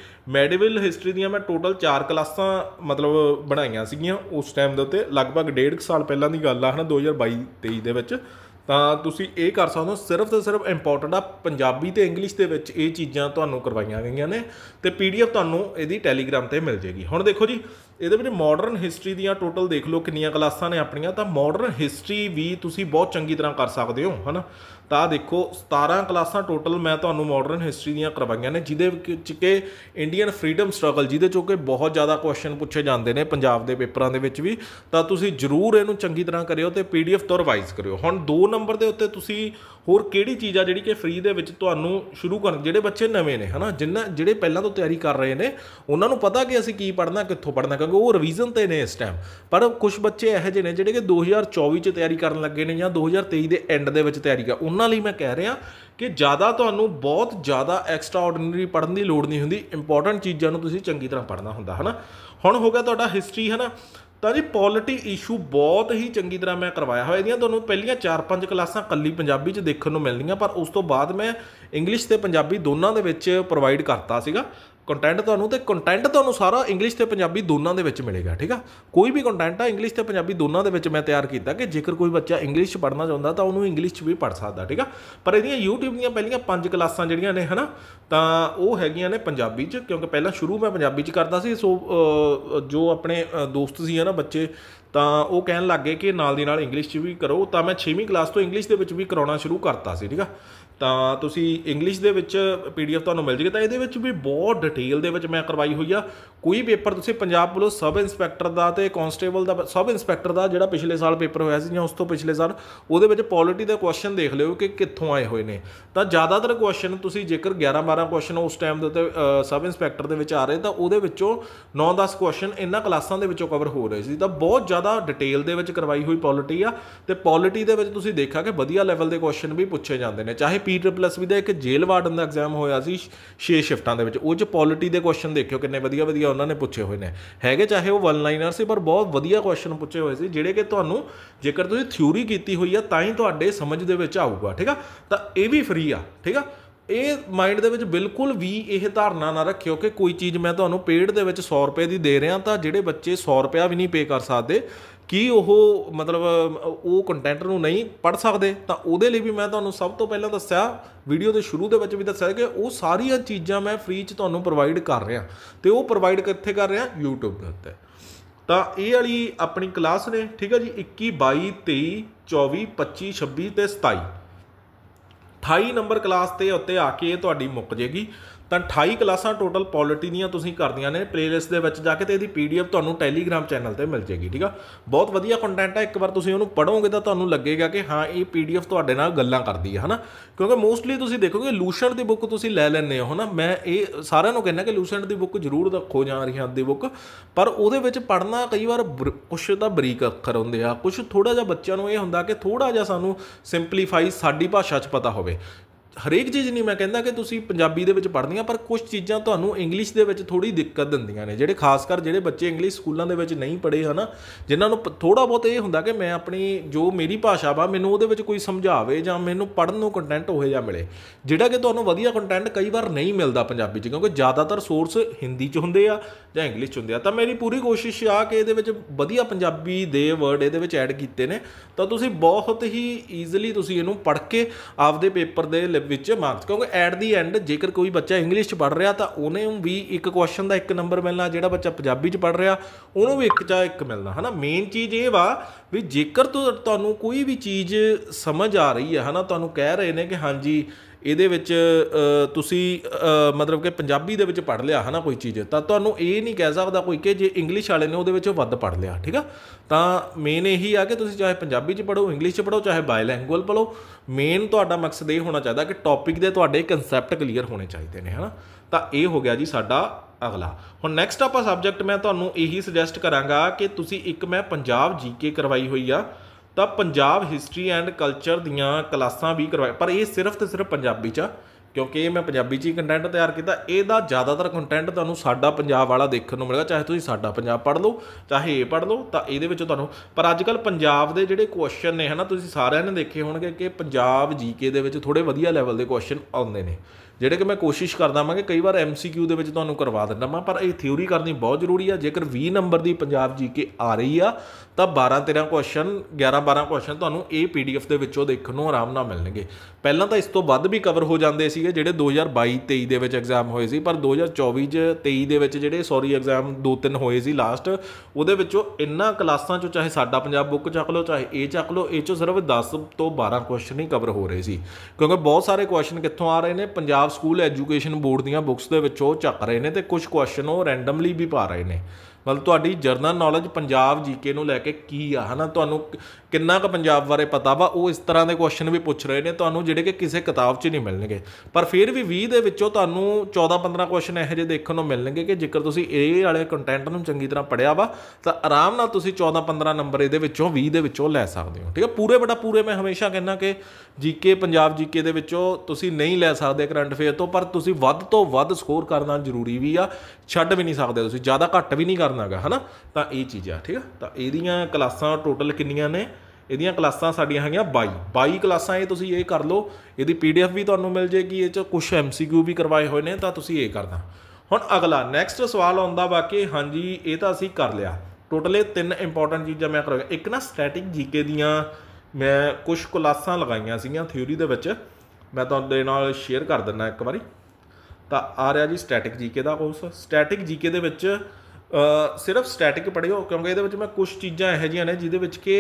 ਹਿਸਟਰੀ ਦੀਆਂ ਮੈਂ ਟੋਟਲ 4 ਕਲਾਸਾਂ ਮਤਲਬ ਬਣਾਈਆਂ ਸੀਗੀਆਂ ਉਸ ਟਾਈਮ ਦੇ ਉੱਤੇ, ਲਗਭਗ 1.5 ਸਾਲ ਪਹਿਲਾਂ ਦੀ ਗੱਲ ਆ ਹੈ ਨਾ, 2022-23 ਦੇ ਵਿੱਚ। ਤਾਂ ਤੁਸੀਂ ਇਹ ਕਰ ਸਕਦੇ ਹੋ, ਸਿਰਫ ਤੇ ਸਿਰਫ ਇੰਪੋਰਟੈਂਟ ਆ ਪੰਜਾਬੀ ਅਤੇ ਇੰਗਲਿਸ਼ ਦੇ ਵਿੱਚ ਇਹ ਚੀਜ਼ਾਂ ਤੁਹਾਨੂੰ ਕਰਵਾਈਆਂ ਗਈਆਂ ਨੇ ਅਤੇ PDF ਤੁਹਾਨੂੰ ਇਹਦੀ ਟੈਲੀਗ੍ਰਾਮ 'ਤੇ ਮਿਲ ਜਾਏਗੀ। ਹੁਣ ਦੇਖੋ ਜੀ ਇਹਦੇ ਵਿੱਚ ਮਾਡਰਨ ਹਿਸਟਰੀ ਦੀਆਂ ਟੋਟਲ ਦੇਖ ਲਓ ਕਿੰਨੀਆਂ ਕਲਾਸਾਂ ਨੇ ਆਪਣੀਆਂ। ਤਾਂ ਮਾਡਰਨ ਹਿਸਟਰੀ ਵੀ ਤੁਸੀਂ ਬਹੁਤ ਚੰਗੀ ਤਰ੍ਹਾਂ ਕਰ ਸਕਦੇ ਹੋ ਹੈ ਨਾ। ਤਾਂ ਦੇਖੋ 17 ਕਲਾਸਾਂ ਟੋਟਲ ਮੈਂ ਤੁਹਾਨੂੰ ਮਾਡਰਨ ਹਿਸਟਰੀ ਦੀਆਂ ਕਰਵਾਈਆਂ ਨੇ, ਜਿਹਦੇ ਵਿੱਚ ਕਿ ਇੰਡੀਅਨ ਫਰੀਡਮ ਸਟਰਗਲ, ਜਿਹਦੇ 'ਚੋਂ ਕਿ ਬਹੁਤ ਜ਼ਿਆਦਾ ਕੁਐਸਚਨ ਪੁੱਛੇ ਜਾਂਦੇ ਨੇ ਪੰਜਾਬ ਦੇ ਪੇਪਰਾਂ ਦੇ ਵਿੱਚ ਵੀ। ਤਾਂ ਤੁਸੀਂ ਜ਼ਰੂਰ ਇਹਨੂੰ ਚੰਗੀ ਤਰ੍ਹਾਂ ਕਰਿਓ ਅਤੇ PDF ਤੋਂ ਰਿਵਾਈਜ਼ ਕਰਿਓ। ਹੁਣ 2 ਨੰਬਰ ਦੇ ਉੱਤੇ ਤੁਸੀਂ ਹੋਰ ਕਿਹੜੀ ਚੀਜ਼ ਆ ਜਿਹੜੀ ਕਿ ਫ੍ਰੀ ਦੇ ਵਿੱਚ ਤੁਹਾਨੂੰ ਸ਼ੁਰੂ ਕਰਨ, ਜਿਹੜੇ ਬੱਚੇ ਨਵੇਂ ਨੇ ਹੈ ਨਾ, ਜਿਹੜੇ ਪਹਿਲਾਂ ਤੋਂ ਤਿਆਰੀ ਕਰ ਰਹੇ ਨੇ ਉਹਨਾਂ ਨੂੰ ਪਤਾ ਕਿ ਅਸੀਂ ਕੀ ਪੜ੍ਹਨਾ ਕਿੱਥੋਂ ਪੜ੍ਹਨਾ, ਕਿਉਂਕਿ ਉਹ ਰਿਵੀਜ਼ਨ 'ਤੇ ਨੇ ਇਸ ਟਾਈਮ। ਪਰ ਕੁਛ ਬੱਚੇ ਇਹੋ ਜਿਹੇ ਨੇ ਜਿਹੜੇ ਕਿ 2024 'ਚ ਤਿਆਰੀ ਕਰਨ ਲੱਗੇ ਨੇ ਜਾਂ 2023 ਦੇ ਐਂਡ ਦੇ ਵਿੱਚ ਤਿਆਰੀ ਉਹਨਾਂ ਲਈ ਮੈਂ ਕਹਿ ਰਿਹਾ ਕਿ ਜ਼ਿਆਦਾ ਤੁਹਾਨੂੰ ਬਹੁਤ ਜ਼ਿਆਦਾ ਐਕਸਟਰਾ ਆਰਡੀਨਰੀ ਪੜ੍ਹਨ ਦੀ ਲੋੜ ਨਹੀਂ ਹੁੰਦੀ, ਇੰਪੋਰਟੈਂਟ ਚੀਜ਼ਾਂ ਨੂੰ ਤੁਸੀਂ ਚੰਗੀ ਤਰ੍ਹਾਂ ਪੜ੍ਹਨਾ ਹੁੰਦਾ ਹੈ ਨਾ। ਹੁਣ ਹੋ ਗਿਆ ਤੁਹਾਡਾ ਹਿਸਟਰੀ ਹੈ ਨਾ। ਤਾਂ ਜੀ ਪੋਲਿਟੀ ਇਸ਼ੂ ਬਹੁਤ ਹੀ ਚੰਗੀ ਤਰ੍ਹਾਂ ਮੈਂ ਕਰਵਾਇਆ ਹੋਇਆ। ਇਹਦੀਆਂ ਤੁਹਾਨੂੰ ਪਹਿਲੀਆਂ 4-5 ਕਲਾਸਾਂ ਇਕੱਲੀ ਪੰਜਾਬੀ 'ਚ ਦੇਖਣ ਨੂੰ ਮਿਲਣੀਆਂ, ਪਰ ਉਸ ਤੋਂ ਬਾਅਦ ਮੈਂ ਇੰਗਲਿਸ਼ ਅਤੇ ਪੰਜਾਬੀ ਦੋਨਾਂ ਦੇ ਵਿੱਚ ਪ੍ਰੋਵਾਈਡ ਕਰਤਾ ਸੀਗਾ ਕੰਟੈਂਟ ਤੁਹਾਨੂੰ, ਅਤੇ ਕੰਟੈਂਟ ਤੁਹਾਨੂੰ ਸਾਰਾ ਇੰਗਲਿਸ਼ ਅਤੇ ਪੰਜਾਬੀ ਦੋਨਾਂ ਦੇ ਵਿੱਚ ਮਿਲੇਗਾ। ਠੀਕ ਆ, ਕੋਈ ਵੀ ਕੰਟੈਂਟ ਆ ਇੰਗਲਿਸ਼ ਅਤੇ ਪੰਜਾਬੀ ਦੋਨਾਂ ਦੇ ਵਿੱਚ ਮੈਂ ਤਿਆਰ ਕੀਤਾ ਕਿ ਜੇਕਰ ਕੋਈ ਬੱਚਾ ਇੰਗਲਿਸ਼ 'ਚ ਪੜ੍ਹਨਾ ਚਾਹੁੰਦਾ ਤਾਂ ਉਹਨੂੰ ਇੰਗਲਿਸ਼ 'ਚ ਵੀ ਪੜ੍ਹ ਸਕਦਾ। ਠੀਕ ਆ, ਪਰ ਇਹਦੀਆਂ YouTube ਦੀਆਂ ਪਹਿਲੀਆਂ 5 ਕਲਾਸਾਂ ਜਿਹੜੀਆਂ ਨੇ ਹੈ ਨਾ, ਤਾਂ ਉਹ ਹੈਗੀਆਂ ਨੇ ਪੰਜਾਬੀ 'ਚ, ਕਿਉਂਕਿ ਪਹਿਲਾਂ ਸ਼ੁਰੂ ਮੈਂ ਪੰਜਾਬੀ 'ਚ ਕਰਦਾ ਸੀ। ਸੋ ਜੋ ਆਪਣੇ ਦੋਸਤ ਸੀ ਹੈ ਨਾ ਬੱਚੇ, ਤਾਂ ਉਹ ਕਹਿਣ ਲੱਗ ਗਏ ਕਿ ਨਾਲ ਦੀ ਨਾਲ ਇੰਗਲਿਸ਼ 'ਚ ਵੀ ਕਰੋ, ਤਾਂ ਮੈਂ 6ਵੀਂ ਕਲਾਸ ਤੋਂ ਇੰਗਲਿਸ਼ ਦੇ ਵਿੱਚ ਵੀ ਕਰਾਉਣਾ ਸ਼ੁਰੂ ਕਰਤਾ ਸੀ। ਠੀਕ ਆ, ਤਾਂ ਤੁਸੀਂ ਇੰਗਲਿਸ਼ ਦੇ ਵਿੱਚ PDF ਤੁਹਾਨੂੰ ਮਿਲ ਜਾਏਗੀ। ਤਾਂ ਇਹਦੇ ਵਿੱਚ ਵੀ ਬਹੁਤ ਡਿਟੇਲ ਦੇ ਵਿੱਚ ਮੈਂ ਕਰਵਾਈ ਹੋਈ ਆ। ਕੋਈ ਪੇਪਰ ਤੁਸੀਂ ਪੰਜਾਬ ਪੁਲਿਸ ਸਬ ਇੰਸਪੈਕਟਰ ਦਾ ਅਤੇ ਕਾਂਸਟੇਬਲ ਦਾ, ਸਬ ਇੰਸਪੈਕਟਰ ਦਾ ਜਿਹੜਾ ਪਿਛਲੇ ਸਾਲ ਪੇਪਰ ਹੋਇਆ ਸੀ ਜਾਂ ਉਸ ਤੋਂ ਪਿਛਲੇ ਸਾਲ, ਉਹਦੇ ਵਿੱਚ ਪੋਲਿਟੀ ਦੇ ਕੁਐਸਚਨ ਦੇਖ ਲਿਓ ਕਿ ਕਿੱਥੋਂ ਆਏ ਹੋਏ ਨੇ। ਤਾਂ ਜ਼ਿਆਦਾਤਰ ਕੁਐਸਚਨ ਤੁਸੀਂ ਜੇਕਰ 11-12 ਕੁਐਸਚਨ ਉਸ ਟਾਈਮ ਦੇ ਉੱਤੇ ਸਬ ਇੰਸਪੈਕਟਰ ਦੇ ਵਿੱਚ ਆ ਰਹੇ, ਤਾਂ ਉਹਦੇ ਵਿੱਚੋਂ 9-10 ਕੁਐਸਚਨ ਇਹਨਾਂ ਕਲਾਸਾਂ ਦੇ ਵਿੱਚੋਂ ਕਵਰ ਹੋ ਰਹੇ ਸੀ। ਤਾਂ ਬਹੁਤ ਜ਼ਿਆਦਾ ਡਿਟੇਲ ਦੇ ਵਿੱਚ ਕਰਵਾਈ ਹੋਈ ਪੋਲਿਟੀ ਆ, ਅਤੇ ਪੋਲਿਟੀ ਦੇ ਵਿੱਚ ਤੁਸੀਂ ਦੇਖਿਆ ਕਿ ਵਧੀਆ ਲੈਵਲ ਦੇ ਕੁਐਸਚਨ ਵੀ ਪੁੱਛੇ ਜਾਂਦੇ ਨੇ, ਚਾਹੇ PSSB ਦਾ ਇੱਕ ਜੇਲ੍ਹ ਵਾਰਡਨ ਦਾ ਐਗਜ਼ਾਮ ਹੋਇਆ ਸੀ 6 ਸ਼ਿਫਟਾਂ ਦੇ ਵਿੱਚ, ਉਹ 'ਚ ਪੋਲਿਟੀ ਦੇ ਕੁਐਸਚਨ ਦੇਖਿਓ ਕਿੰਨੇ ਵਧੀਆ ਵਧੀਆ ਉਹਨਾਂ ਨੇ ਪੁੱਛੇ ਹੋਏ ਨੇ ਹੈਗੇ, ਚਾਹੇ ਉਹ 1 ਲਾਈਨਰ ਸੀ ਪਰ ਬਹੁਤ ਵਧੀਆ ਕੁਐਸਚਨ ਪੁੱਛੇ ਹੋਏ ਸੀ, ਜਿਹੜੇ ਕਿ ਤੁਹਾਨੂੰ ਜੇਕਰ ਤੁਸੀਂ ਥਿਊਰੀ ਕੀਤੀ ਹੋਈ ਆ ਤਾਂ ਹੀ ਤੁਹਾਡੇ ਸਮਝ ਦੇ ਵਿੱਚ ਆਊਗਾ। ਠੀਕ ਆ, ਤਾਂ ਇਹ ਵੀ ਫ੍ਰੀ ਆ। ਠੀਕ ਆ, ਇਹ ਮਾਈਂਡ ਦੇ ਵਿੱਚ ਬਿਲਕੁਲ ਵੀ ਇਹ ਧਾਰਨਾ ਨਾ ਰੱਖਿਓ ਕਿ ਕੋਈ ਚੀਜ਼ ਮੈਂ ਤੁਹਾਨੂੰ ਪੇਡ ਦੇ ਵਿੱਚ 100 ਰੁਪਏ ਦੀ ਦੇ ਰਿਹਾ ਤਾਂ ਜਿਹੜੇ ਬੱਚੇ 100 ਰੁਪਇਆ ਵੀ ਨਹੀਂ ਪੇ ਕਰ ਸਕਦੇ ਕੀ ਉਹ ਮਤਲਬ ਉਹ ਕੰਟੈਂਟ ਨੂੰ ਨਹੀਂ ਪੜ੍ਹ ਸਕਦੇ। ਤਾਂ ਉਹਦੇ ਲਈ ਵੀ ਮੈਂ ਤੁਹਾਨੂੰ ਸਭ ਤੋਂ ਪਹਿਲਾਂ ਦੱਸਿਆ, ਵੀਡੀਓ ਦੇ ਸ਼ੁਰੂ ਦੇ ਵਿੱਚ ਵੀ ਦੱਸਿਆ ਕਿ ਉਹ ਸਾਰੀਆਂ ਚੀਜ਼ਾਂ ਮੈਂ ਫ੍ਰੀ 'ਚ ਤੁਹਾਨੂੰ ਪ੍ਰੋਵਾਈਡ ਕਰ ਰਿਹਾ, ਅਤੇ ਉਹ ਪ੍ਰੋਵਾਈਡ ਕਿੱਥੇ ਕਰ ਰਿਹਾ, YouTube ਦੇ ਉੱਤੇ। ਤਾਂ ਇਹ ਵਾਲੀ ਆਪਣੀ ਕਲਾਸ ਨੇ, ਠੀਕ ਹੈ ਜੀ, 21 22 23 24 25 26 ਅਤੇ 27 28 ਨੰਬਰ ਕਲਾਸ 'ਤੇ ਉੱਤੇ ਆ ਕੇ ਇਹ ਤੁਹਾਡੀ ਮੁੱਕ ਜੇਗੀ। ਤਾਂ 28 ਕਲਾਸਾਂ ਟੋਟਲ ਪੋਲਿਟੀ ਦੀਆਂ ਤੁਸੀਂ ਕਰਦੀਆਂ ਨੇ ਪਲੇਲਿਸਟ ਦੇ ਵਿੱਚ ਜਾ ਕੇ, ਤੇ ਇਹਦੀ PDF ਤੁਹਾਨੂੰ ਟੈਲੀਗ੍ਰਾਮ ਚੈਨਲ 'ਤੇ ਮਿਲ ਜੇਗੀ। ਠੀਕ ਆ, ਬਹੁਤ ਵਧੀਆ ਕੰਟੈਂਟ ਹੈ, ਇੱਕ ਵਾਰ ਤੁਸੀਂ ਉਹਨੂੰ ਪੜ੍ਹੋਗੇ ਤਾਂ ਤੁਹਾਨੂੰ ਲੱਗੇਗਾ ਕਿ ਹਾਂ ਇਹ PDF ਤੁਹਾਡੇ ਨਾਲ ਗੱਲਾਂ ਕਰਦੀ ਹੈ ਨਾ, ਕਿਉਂਕਿ ਮੋਸਟਲੀ ਤੁਸੀਂ ਦੇਖੋਗੇ ਲੂਸੈਂਟ ਦੀ ਬੁੱਕ ਤੁਸੀਂ ਲੈ ਲੈਂਦੇ ਹੋ ਨਾ, ਮੈਂ ਇਹ ਸਾਰਿਆਂ ਨੂੰ ਕਹਿੰਦਾ ਕਿ ਲੂਸੈਂਟ ਦੀ ਬੁੱਕ ਜ਼ਰੂਰ ਰੱਖੋ ਜਾਂ ਅਰੀਹੰਤ ਦੀ ਬੁੱਕ, ਪਰ ਉਹਦੇ ਵਿੱਚ ਪੜ੍ਹਨਾ ਕਈ ਵਾਰ ਕੁਛ ਤਾਂ ਬਰੀਕ ਅੱਖਰ ਹੁੰਦੇ ਆ, ਕੁਛ ਥੋੜ੍ਹਾ ਜਿਹਾ ਬੱਚਿਆਂ ਨੂੰ ਇਹ ਹੁੰਦਾ ਕਿ ਥੋੜ੍ਹਾ ਜਿਹਾ ਸਾਨੂੰ ਸਿੰਪਲੀਫਾਈ ਸਾਡੀ ਭਾਸ਼ਾ 'ਚ ਪਤਾ ਹੋਵੇ। ਹਰੇਕ ਚੀਜ਼ ਨਹੀਂ ਮੈਂ ਕਹਿੰਦਾ ਕਿ ਤੁਸੀਂ ਪੰਜਾਬੀ ਦੇ ਵਿੱਚ ਪੜ੍ਹਨੀਆਂ, ਪਰ ਕੁਛ ਚੀਜ਼ਾਂ ਤੁਹਾਨੂੰ ਇੰਗਲਿਸ਼ ਦੇ ਵਿੱਚ ਥੋੜ੍ਹੀ ਦਿੱਕਤ ਦਿੰਦੀਆਂ ਨੇ, ਜਿਹੜੇ ਖਾਸ ਕਰ ਜਿਹੜੇ ਬੱਚੇ ਇੰਗਲਿਸ਼ ਸਕੂਲਾਂ ਦੇ ਵਿੱਚ ਨਹੀਂ ਪੜ੍ਹੇ ਹੈ ਨਾ, ਜਿਨ੍ਹਾਂ ਨੂੰ ਥੋੜ੍ਹਾ ਬਹੁਤ ਇਹ ਹੁੰਦਾ ਕਿ ਮੈਂ ਆਪਣੀ ਜੋ ਮੇਰੀ ਭਾਸ਼ਾ ਵਾ ਮੈਨੂੰ ਉਹਦੇ ਵਿੱਚ ਕੋਈ ਸਮਝਾਵੇ ਜਾਂ ਮੈਨੂੰ ਪੜ੍ਹਨ ਨੂੰ ਕੰਟੈਂਟ ਉਹੋ ਜਿਹਾ ਮਿਲੇ, ਜਿਹੜਾ ਕਿ ਤੁਹਾਨੂੰ ਵਧੀਆ ਕੰਟੈਂਟ ਕਈ ਵਾਰ ਨਹੀਂ ਮਿਲਦਾ ਪੰਜਾਬੀ 'ਚ, ਕਿਉਂਕਿ ਜ਼ਿਆਦਾਤਰ ਸੋਰਸ ਹਿੰਦੀ 'ਚ ਹੁੰਦੇ ਆ ਜਾਂ ਇੰਗਲਿਸ਼ 'ਚ ਹੁੰਦੇ ਆ। ਤਾਂ ਮੇਰੀ ਪੂਰੀ ਕੋਸ਼ਿਸ਼ ਆ ਕਿ ਇਹਦੇ ਵਿੱਚ ਵਧੀਆ ਪੰਜਾਬੀ ਦੇ ਵਰਡ ਇਹਦੇ ਵਿੱਚ ਐਡ ਕੀਤੇ ਨੇ, ਤਾਂ ਤੁਸੀਂ ਬਹੁਤ ਹੀ ਈਜ਼ੀਲੀ ਤੁਸੀਂ ਇਹਨੂੰ ਪੜ੍ਹ ਕੇ ਆਪਦੇ ਪੇਪਰ ਦੇ ਵਿੱਚ ਮਾਰਕਸ, ਕਿਉਂਕਿ ਐਟ ਦੀ ਐਂਡ ਜੇਕਰ ਕੋਈ ਬੱਚਾ ਇੰਗਲਿਸ਼ 'ਚ ਪੜ੍ਹ ਰਿਹਾ ਤਾਂ ਉਹਨੇ ਵੀ ਇੱਕ ਕੁਐਸਚਨ ਦਾ 1 ਨੰਬਰ ਮਿਲਣਾ, ਜਿਹੜਾ ਬੱਚਾ ਪੰਜਾਬੀ 'ਚ ਪੜ੍ਹ ਰਿਹਾ ਉਹਨੂੰ ਵੀ 1 ਜਾਂ 1 ਮਿਲਣਾ ਹੈ ਨਾ। ਮੇਨ ਚੀਜ਼ ਇਹ ਵਾ ਵੀ ਜੇਕਰ ਤੁਹਾਨੂੰ ਕੋਈ ਵੀ ਚੀਜ਼ ਸਮਝ ਆ ਰਹੀ ਹੈ ਨਾ, ਤੁਹਾਨੂੰ ਕਹਿ ਰਹੇ ਨੇ ਕਿ ਹਾਂਜੀ ਇਹਦੇ ਵਿੱਚ ਤੁਸੀਂ ਮਤਲਬ ਕਿ ਪੰਜਾਬੀ ਦੇ ਵਿੱਚ ਪੜ੍ਹ ਲਿਆ ਹੈ ਨਾ ਕੋਈ ਚੀਜ਼, ਤਾਂ ਤੁਹਾਨੂੰ ਇਹ ਨਹੀਂ ਕਹਿ ਸਕਦਾ ਕੋਈ ਕਿ ਜੇ ਇੰਗਲਿਸ਼ ਵਾਲੇ ਨੇ ਉਹਦੇ ਵਿੱਚੋਂ ਵੱਧ ਪੜ੍ਹ ਲਿਆ। ਠੀਕ ਆ, ਤਾਂ ਮੇਨ ਇਹੀ ਆ ਕਿ ਤੁਸੀਂ ਚਾਹੇ ਪੰਜਾਬੀ 'ਚ ਪੜ੍ਹੋ, ਇੰਗਲਿਸ਼ 'ਚ ਪੜ੍ਹੋ, ਚਾਹੇ ਬਾਇਲੈਂਗੁਅਲ ਪੜ੍ਹੋ, ਮੇਨ ਤੁਹਾਡਾ ਮਕਸਦ ਇਹ ਹੋਣਾ ਚਾਹੀਦਾ ਕਿ ਟੌਪਿਕ ਦੇ ਤੁਹਾਡੇ ਕੰਸੈਪਟ ਕਲੀਅਰ ਹੋਣੇ ਚਾਹੀਦੇ ਨੇ, ਹੈ ਨਾ। ਤਾਂ ਇਹ ਹੋ ਗਿਆ ਜੀ ਸਾਡਾ ਅਗਲਾ। ਹੁਣ ਨੈਕਸਟ ਆਪਾਂ ਸਬਜੈਕਟ ਮੈਂ ਤੁਹਾਨੂੰ ਇਹੀ ਸੁਜੈਸਟ ਕਰਾਂਗਾ ਕਿ ਤੁਸੀਂ ਇੱਕ ਮੈਂ ਪੰਜਾਬ GK ਕਰਵਾਈ ਹੋਈ ਆ, ਤਾਂ ਪੰਜਾਬ ਹਿਸਟਰੀ ਐਂਡ ਕਲਚਰ ਦੀਆਂ ਕਲਾਸਾਂ ਵੀ ਕਰਵਾਏ, ਪਰ ਇਹ ਸਿਰਫ ਤੇ ਸਿਰਫ ਪੰਜਾਬੀ 'ਚ ਆ, ਕਿਉਂਕਿ ਇਹ ਮੈਂ ਪੰਜਾਬੀ 'ਚ ਹੀ ਕੰਟੈਂਟ ਤਿਆਰ ਕੀਤਾ। ਇਹਦਾ ਜ਼ਿਆਦਾਤਰ ਕੰਟੈਂਟ ਤੁਹਾਨੂੰ ਸਾਡਾ ਪੰਜਾਬ ਵਾਲਾ ਦੇਖਣ ਨੂੰ ਮਿਲੇਗਾ, ਚਾਹੇ ਤੁਸੀਂ ਸਾਡਾ ਪੰਜਾਬ ਪੜ੍ਹ ਲਓ ਚਾਹੇ ਇਹ ਪੜ੍ਹ ਲਓ, ਤਾਂ ਇਹਦੇ ਵਿੱਚ ਤੁਹਾਨੂੰ। ਪਰ ਅੱਜ ਕੱਲ੍ਹ ਪੰਜਾਬ ਦੇ ਜਿਹੜੇ ਕੁਐਸਚਨ ਨੇ ਹੈ ਨਾ, ਤੁਸੀਂ ਸਾਰਿਆਂ ਨੇ ਦੇਖੇ ਹੋਣਗੇ ਕਿ ਪੰਜਾਬ GK ਦੇ ਵਿੱਚ ਥੋੜ੍ਹੇ ਵਧੀਆ ਲੈਵਲ ਦੇ ਕੁਐਸਚਨ ਆਉਂਦੇ ਨੇ, ਜਿਹੜੇ ਕਿ ਮੈਂ ਕੋਸ਼ਿਸ਼ ਕਰਦਾ ਵਾਂ ਕਿ ਕਈ ਵਾਰ MCQ ਦੇ ਵਿੱਚ ਤੁਹਾਨੂੰ ਕਰਵਾ ਦਿੰਦਾ ਵਾਂ, ਪਰ ਇਹ ਥਿਊਰੀ ਕਰਨੀ ਬਹੁਤ ਜ਼ਰੂਰੀ ਆ। ਜੇਕਰ 20 ਨੰਬਰ ਦੀ ਪੰਜਾਬ GK ਆ ਰਹੀ ਆ ਤਾਂ 12-13 ਕੁਐਸਚਨ 11-12 ਕੁਐਸਚਨ ਤੁਹਾਨੂੰ ਇਹ PDF ਦੇ ਵਿੱਚੋਂ ਦੇਖਣ ਨੂੰ ਆਰਾਮ ਨਾਲ ਮਿਲਣਗੇ। ਪਹਿਲਾਂ ਤਾਂ ਇਸ ਤੋਂ ਵੱਧ ਵੀ ਕਵਰ ਹੋ ਜਾਂਦੇ ਸੀਗੇ ਜਿਹੜੇ 2022-23 ਦੇ ਵਿੱਚ ਐਗਜ਼ਾਮ ਹੋਏ ਸੀ, ਪਰ 2024-23 ਦੇ ਵਿੱਚ ਜਿਹੜੇ ਐਗਜ਼ਾਮ 2-3 ਹੋਏ ਸੀ ਲਾਸਟ, ਉਹਦੇ ਵਿੱਚੋਂ ਇਹਨਾਂ ਕਲਾਸਾਂ 'ਚੋਂ ਚਾਹੇ ਸਾਡਾ ਪੰਜਾਬ ਬੁੱਕ ਚੱਕ ਲਓ ਚਾਹੇ ਇਹ ਚੱਕ ਲਓ, ਇਹ 'ਚੋਂ ਸਿਰਫ 10 ਤੋਂ 12 ਕੁਐਸਚਨ ਹੀ ਕਵਰ ਹੋ ਰਹੇ ਸੀ, ਕਿਉਂਕਿ ਬਹੁਤ ਸਾਰੇ ਕੁਐਸਚਨ ਕਿੱਥੋਂ ਆ ਰਹੇ ਨੇ, ਪੰਜਾਬ ਸਕੂਲ ਐਜੂਕੇਸ਼ਨ ਬੋਰਡ ਦੀਆਂ ਬੁੱਕਸ ਦੇ ਵਿੱਚੋਂ ਚੱਕ ਰਹੇ ਨੇ, ਤੇ ਕੁਝ ਕੁਐਸਚਨ ਉਹ ਰੈਂਡਮਲੀ ਵੀ ਪਾ ਰਹੇ ਨੇ। ਮਤਲਬ ਤੁਹਾਡੀ ਜਰਨਲ ਨੌਲੇਜ ਪੰਜਾਬ GK ਨੂੰ ਲੈ ਕੇ ਕੀ ਆ ਹੈ ਨਾ, ਤੁਹਾਨੂੰ ਕਿੰਨਾ ਕੁ ਪੰਜਾਬ ਬਾਰੇ ਪਤਾ ਵਾ, ਉਹ ਇਸ ਤਰ੍ਹਾਂ ਦੇ ਕੁਐਸਚਨ ਵੀ ਪੁੱਛ ਰਹੇ ਨੇ ਤੁਹਾਨੂੰ, ਜਿਹੜੇ ਕਿ ਕਿਸੇ ਕਿਤਾਬ 'ਚ ਨਹੀਂ ਮਿਲਣਗੇ। ਪਰ ਫਿਰ ਵੀ 20 ਦੇ ਵਿੱਚੋਂ ਤੁਹਾਨੂੰ 14-15 ਕੁਐਸਚਨ ਇਹੋ ਜਿਹੇ ਦੇਖਣ ਨੂੰ ਮਿਲਣਗੇ ਕਿ ਜੇਕਰ ਤੁਸੀਂ ਇਹ ਵਾਲੇ ਕੰਟੈਂਟ ਨੂੰ ਚੰਗੀ ਤਰ੍ਹਾਂ ਪੜ੍ਹਿਆ ਵਾ ਤਾਂ ਆਰਾਮ ਨਾਲ ਤੁਸੀਂ 14-15 ਨੰਬਰ ਇਹਦੇ ਵਿੱਚੋਂ 20 ਦੇ ਵਿੱਚੋਂ ਲੈ ਸਕਦੇ ਹੋ। ਠੀਕ ਹੈ, ਪੂਰੇ ਮੈਂ ਹਮੇਸ਼ਾ ਕਹਿੰਦਾ ਕਿ GK ਪੰਜਾਬ GK ਦੇ ਵਿੱਚੋਂ ਤੁਸੀਂ ਨਹੀਂ ਲੈ ਸਕਦੇ ਕਰੰਟ ਅਫੇਅਰ ਤੋਂ, ਪਰ ਤੁਸੀਂ ਵੱਧ ਤੋਂ ਵੱਧ ਸਕੋਰ ਕਰਨਾ ਜ਼ਰੂਰੀ ਵੀ ਆ, ਛੱਡ ਵੀ ਨਹੀਂ ਸਕਦੇ ਤੁਸੀਂ, ਜ਼ਿਆਦਾ ਘੱਟ ਵੀ ਨਹੀਂ ਕਰਨਾ ਗਾ ਹੈ ਨਾ। ਤਾਂ ਇਹ ਚੀਜ਼ ਆ, ਠੀਕ ਆ। ਤਾਂ ਇਹਦੀਆਂ ਕਲਾਸਾਂ ਟੋਟਲ ਕਿੰਨੀਆਂ ਨੇ, ਇਹਦੀਆਂ ਕਲਾਸਾਂ ਸਾਡੀਆਂ ਹੈਗੀਆਂ 22 ਕਲਾਸਾਂ। ਇਹ ਤੁਸੀਂ ਇਹ ਕਰ ਲਓ, ਇਹਦੀ PDF ਵੀ ਤੁਹਾਨੂੰ ਮਿਲ ਜਾਏਗੀ, ਇਹ 'ਚ ਕੁਛ MCQ ਵੀ ਕਰਵਾਏ ਹੋਏ ਨੇ, ਤਾਂ ਤੁਸੀਂ ਇਹ ਕਰਨਾ। ਹੁਣ ਅਗਲਾ ਨੈਕਸਟ ਸਵਾਲ ਆਉਂਦਾ ਵਾ ਕਿ ਹਾਂਜੀ ਇਹ ਤਾਂ ਅਸੀਂ ਕਰ ਲਿਆ, ਟੋਟਲ ਇਹ 3 ਇੰਪੋਰਟੈਂਟ ਚੀਜ਼ਾਂ ਮੈਂ ਕਰਵਾਈਆਂ। ਇੱਕ ਨਾ ਸਟੈਟਿਕ GK ਦੀਆਂ ਮੈਂ ਕੁਛ ਕਲਾਸਾਂ ਲਗਾਈਆਂ ਸੀਗੀਆਂ ਥਿਊਰੀ ਦੇ ਵਿੱਚ, ਮੈਂ ਤੁਹਾਡੇ ਨਾਲ ਸ਼ੇਅਰ ਕਰ ਦਿੰਦਾ ਇੱਕ ਵਾਰੀ। ਤਾਂ ਆ ਰਿਹਾ ਜੀ ਸਟੈਟਿਕ GK ਦਾ ਕੋਰਸ। ਸਟੈਟਿਕ GK ਦੇ ਵਿੱਚ ਸਿਰਫ ਸਟੈਟਿਕ ਪੜ੍ਹਿਓ, ਕਿਉਂਕਿ ਇਹਦੇ ਵਿੱਚ ਮੈਂ ਕੁਛ ਚੀਜ਼ਾਂ ਇਹੋ ਜਿਹੀਆਂ ਨੇ ਜਿਹਦੇ ਵਿੱਚ ਕਿ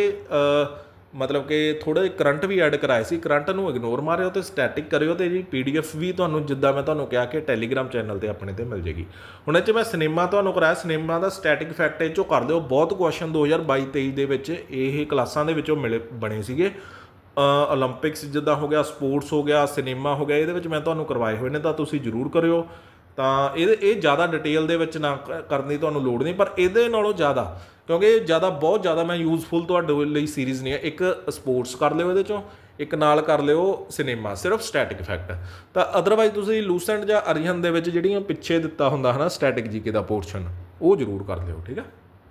ਮਤਲਬ ਕਿ ਥੋੜ੍ਹੇ ਕਰੰਟ ਵੀ ਐਡ ਕਰਾਏ ਸੀ, ਕਰੰਟ ਨੂੰ ਇਗਨੋਰ ਮਾਰਿਓ ਅਤੇ ਸਟੈਟਿਕ ਕਰਿਓ, ਅਤੇ ਜੀ PDF ਵੀ ਤੁਹਾਨੂੰ ਜਿੱਦਾਂ ਮੈਂ ਤੁਹਾਨੂੰ ਕਿਹਾ ਕਿ ਟੈਲੀਗ੍ਰਾਮ ਚੈਨਲ 'ਤੇ ਆਪਣੇ 'ਤੇ ਮਿਲ ਜਾਏਗੀ। ਹੁਣ ਇਹ 'ਚ ਮੈਂ ਸਿਨੇਮਾ ਤੁਹਾਨੂੰ ਕਰਾਇਆ, ਸਿਨੇਮਾ ਦਾ ਸਟੈਟਿਕ ਫੈਕਟ ਇਹ 'ਚੋਂ ਕਰ ਦਿਓ। ਬਹੁਤ ਕੁਐਸਚਨ 2022-23 ਦੇ ਵਿੱਚ ਇਹ ਕਲਾਸਾਂ ਦੇ ਵਿੱਚੋਂ ਬਣੇ ਸੀਗੇ। ਓਲੰਪਿਕਸ ਜਿੱਦਾਂ ਹੋ ਗਿਆ, ਸਪੋਰਟਸ ਹੋ ਗਿਆ, ਸਿਨੇਮਾ ਹੋ ਗਿਆ, ਇਹਦੇ ਵਿੱਚ ਮੈਂ ਤੁਹਾਨੂੰ ਕਰਵਾਏ ਹੋਏ ਨੇ, ਤਾਂ ਤੁਸੀਂ ਜ਼ਰੂਰ ਕਰਿਓ। ਤਾਂ ਇਹ ਜ਼ਿਆਦਾ ਡਿਟੇਲ ਦੇ ਵਿੱਚ ਨਾ ਕਰਨ ਦੀ ਤੁਹਾਨੂੰ ਲੋੜ ਨਹੀਂ, ਪਰ ਇਹਦੇ ਨਾਲੋਂ ਜ਼ਿਆਦਾ, ਕਿਉਂਕਿ ਇਹ ਬਹੁਤ ਜ਼ਿਆਦਾ ਮੈਂ ਯੂਜ਼ਫੁਲ ਤੁਹਾਡੇ ਲਈ ਸੀਰੀਜ਼ ਨਹੀਂ ਹੈ। ਇੱਕ ਸਪੋਰਟਸ ਕਰ ਲਿਓ ਇਹਦੇ 'ਚੋਂ, ਇੱਕ ਨਾਲ ਕਰ ਲਿਓ ਸਿਨੇਮਾ, ਸਿਰਫ ਸਟੈਟਿਕ ਫੈਕਟ। ਤਾਂ ਅਦਰਵਾਈਜ਼ ਤੁਸੀਂ ਲੂਸੈਂਟ ਜਾਂ ਅਰੀਹਨ ਦੇ ਵਿੱਚ ਜਿਹੜੀਆਂ ਪਿੱਛੇ ਦਿੱਤਾ ਹੁੰਦਾ ਹੈ ਨਾ ਸਟੈਟਿਕ ਜੀਕੇ ਦਾ ਪੋਰਸ਼ਨ, ਉਹ ਜ਼ਰੂਰ ਕਰ ਲਿਓ, ਠੀਕ ਆ।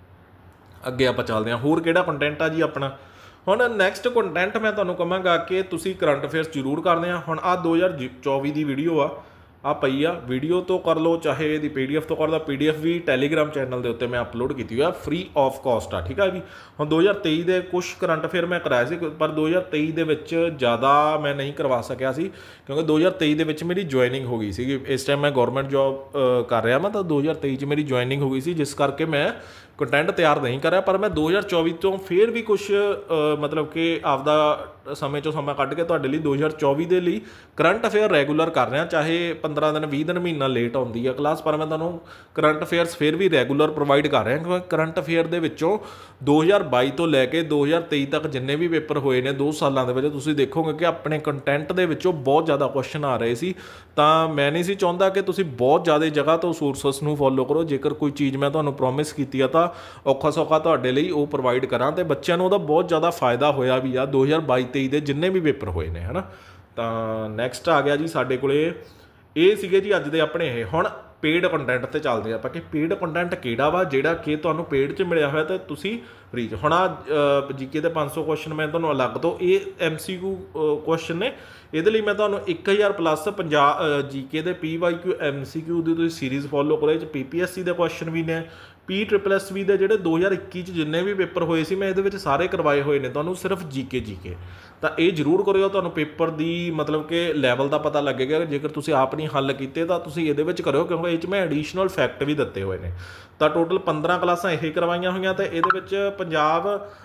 ਅੱਗੇ ਆਪਾਂ ਚੱਲਦੇ ਹਾਂ, ਹੋਰ ਕਿਹੜਾ ਕੰਟੈਂਟ ਆ ਜੀ ਆਪਣਾ। ਹੁਣ ਨੈਕਸਟ ਕੰਟੈਂਟ ਮੈਂ ਤੁਹਾਨੂੰ ਕਹਾਂਗਾ ਕਿ ਤੁਸੀਂ ਕਰੰਟ ਅਫੇਅਰਸ ਜ਼ਰੂਰ ਕਰਦੇ ਆ। ਹੁਣ ਆਹ 2024 ਦੀ ਵੀਡੀਓ ਆ ਪਈ ਆ, ਵੀਡੀਓ ਤੋਂ ਕਰ ਲਓ ਚਾਹੇ ਇਹਦੀ PDF ਤੋਂ ਕਰ ਲਓ। PDF ਵੀ ਟੈਲੀਗ੍ਰਾਮ ਚੈਨਲ ਦੇ ਉੱਤੇ ਮੈਂ ਅਪਲੋਡ ਕੀਤੀ ਹੋਈ ਆ, ਫ੍ਰੀ ਆਫ ਕਾਸਟ ਆ, ਠੀਕ ਆ ਜੀ। ਹੁਣ 2023 ਦੇ ਕੁਛ ਕਰੰਟ ਅਫੇਅਰ ਮੈਂ ਕਰਾਏ ਸੀ, ਪਰ 2023 ਦੇ ਵਿੱਚ ਜ਼ਿਆਦਾ ਮੈਂ ਨਹੀਂ ਕਰਵਾ ਸਕਿਆ ਸੀ, ਕਿਉਂਕਿ 2023 ਦੇ ਵਿੱਚ ਮੇਰੀ ਜੁਆਇਨਿੰਗ ਹੋ ਗਈ ਸੀਗੀ। ਇਸ ਟਾਈਮ ਮੈਂ ਗੌਰਮੈਂਟ ਜੋਬ ਕਰ ਰਿਹਾ ਮੈਂ, ਤਾਂ 2023 'ਚ ਮੇਰੀ ਜੁਆਇਨਿੰਗ ਹੋ ਗਈ ਸੀ, ਜਿਸ ਕਰਕੇ ਮੈਂ ਕੰਟੈਂਟ ਤਿਆਰ ਨਹੀਂ ਕਰਿਆ। ਪਰ ਮੈਂ 2024 ਤੋਂ ਫਿਰ ਵੀ ਕੁਛ ਮਤਲਬ ਕਿ ਆਪਦਾ ਸਮੇਂ 'ਚੋਂ ਸਮਾਂ ਕੱਢ ਕੇ ਤੁਹਾਡੇ ਲਈ 2024 ਦੇ ਲਈ ਕਰੰਟ ਅਫੇਅਰ ਰੈਗੂਲਰ ਕਰ ਰਿਹਾ। ਚਾਹੇ 15 ਦਿਨ 20 ਦਿਨ ਮਹੀਨਾ ਲੇਟ ਆਉਂਦੀ ਆ ਕਲਾਸ, ਪਰ ਮੈਂ ਤੁਹਾਨੂੰ ਕਰੰਟ ਅਫੇਅਰਸ ਫਿਰ ਵੀ ਰੈਗੂਲਰ ਪ੍ਰੋਵਾਈਡ ਕਰ ਰਿਹਾ, ਕਿਉਂਕਿ ਕਰੰਟ ਅਫੇਅਰ ਦੇ ਵਿੱਚੋਂ 2022 ਤੋਂ ਲੈ ਕੇ 2023 ਤੱਕ ਜਿੰਨੇ ਵੀ ਪੇਪਰ ਹੋਏ ਨੇ 2 ਸਾਲਾਂ ਦੇ ਵਿੱਚ, ਤੁਸੀਂ ਦੇਖੋਗੇ ਕਿ ਆਪਣੇ ਕੰਟੈਂਟ ਦੇ ਵਿੱਚੋਂ ਬਹੁਤ ਜ਼ਿਆਦਾ ਕੁਐਸਚਨ ਆ ਰਹੇ ਸੀ। ਤਾਂ ਮੈਂ ਨਹੀਂ ਸੀ ਚਾਹੁੰਦਾ ਕਿ ਤੁਸੀਂ ਬਹੁਤ ਜ਼ਿਆਦਾ ਜਗ੍ਹਾ ਤੋਂ ਸੋਰਸਸ ਨੂੰ ਫੋਲੋ ਕਰੋ। ਜੇਕਰ ਕੋਈ ਚੀਜ਼ ਮੈਂ ਤੁਹਾਨੂੰ ਪ੍ਰੋਮਿਸ ਕੀਤੀ ਆ ਤਾਂ ਔਖਾ ਸੌਖਾ ਤੁਹਾਡੇ ਲਈ ਉਹ ਪ੍ਰੋਵਾਈਡ ਕਰਾਂ, ਅਤੇ ਬੱਚਿਆਂ ਨੂੰ ਉਹਦਾ ਬਹੁਤ ਜ਼ਿਆਦਾ ਫਾਇਦਾ ਹੋਇਆ ਵੀ ਆ 2022-23 ਦੇ ਜਿੰਨੇ ਵੀ ਪੇਪਰ ਹੋਏ ਨੇ, ਹੈ ਨਾ। ਤਾਂ ਨੈਕਸਟ ਆ ਗਿਆ ਜੀ ਸਾਡੇ ਕੋਲੇ, ਇਹ ਸੀਗੇ ਜੀ ਅੱਜ ਦੇ ਆਪਣੇ ਇਹ। ਹੁਣ ਪੇਡ ਕੰਟੈਂਟ ਤੇ ਚੱਲਦੇ ਆਪਾਂ ਕਿ ਪੇਡ ਕੰਟੈਂਟ ਕਿਹੜਾ ਵਾ ਜਿਹੜਾ ਕਿ ਤੁਹਾਨੂੰ ਪੇਡ 'ਚ ਮਿਲਿਆ ਹੋਇਆ ਤੇ ਤੁਸੀਂ ਫ੍ਰੀ 'ਚ। ਹੁਣ ਆ ਜੀਕੇ ਦੇ 500 ਕੁਐਸਚਨ ਮੈਂ ਤੁਹਾਨੂੰ ਅਲੱਗ ਤੋਂ, ਇਹ MCQ ਕੁਐਸਚਨ ਨੇ, ਇਹਦੇ ਲਈ ਮੈਂ ਤੁਹਾਨੂੰ 1000 ਪਲੱਸ 50 ਜੀਕੇ ਦੇ PYQ MCQ ਦੀ ਤੁਸੀਂ ਸੀਰੀਜ਼ ਫੋਲੋ ਕਰੋ। ਇਹ 'ਚ PPSC ਦੇ ਕੁਐਸਚਨ ਵੀ ਨੇ, PSSSB ਦੇ ਜਿਹੜੇ 2021 'ਚ ਜਿੰਨੇ ਵੀ ਪੇਪਰ ਹੋਏ ਸੀ ਮੈਂ ਇਹਦੇ ਵਿੱਚ ਸਾਰੇ ਕਰਵਾਏ ਹੋਏ ਨੇ ਤੁਹਾਨੂੰ, ਸਿਰਫ ਜੀਕੇ। ਤਾਂ ਇਹ ਜ਼ਰੂਰ ਕਰਿਓ, ਤੁਹਾਨੂੰ ਪੇਪਰ ਦੀ ਮਤਲਬ ਕਿ ਲੈਵਲ ਦਾ ਪਤਾ ਲੱਗੇਗਾ। ਜੇਕਰ ਤੁਸੀਂ ਆਪ ਨਹੀਂ ਹੱਲ ਕੀਤੇ ਤਾਂ ਤੁਸੀਂ ਇਹਦੇ ਵਿੱਚ ਕਰਿਓ, ਕਿਉਂਕਿ ਇਹ 'ਚ ਮੈਂ ਐਡੀਸ਼ਨਲ ਫੈਕਟ ਵੀ ਦਿੱਤੇ ਹੋਏ ਨੇ। ਤਾਂ ਟੋਟਲ 15 ਕਲਾਸਾਂ ਇਹ ਕਰਵਾਈਆਂ ਹੋਈਆਂ, ਅਤੇ ਇਹਦੇ ਵਿੱਚ ਪੰਜਾਬ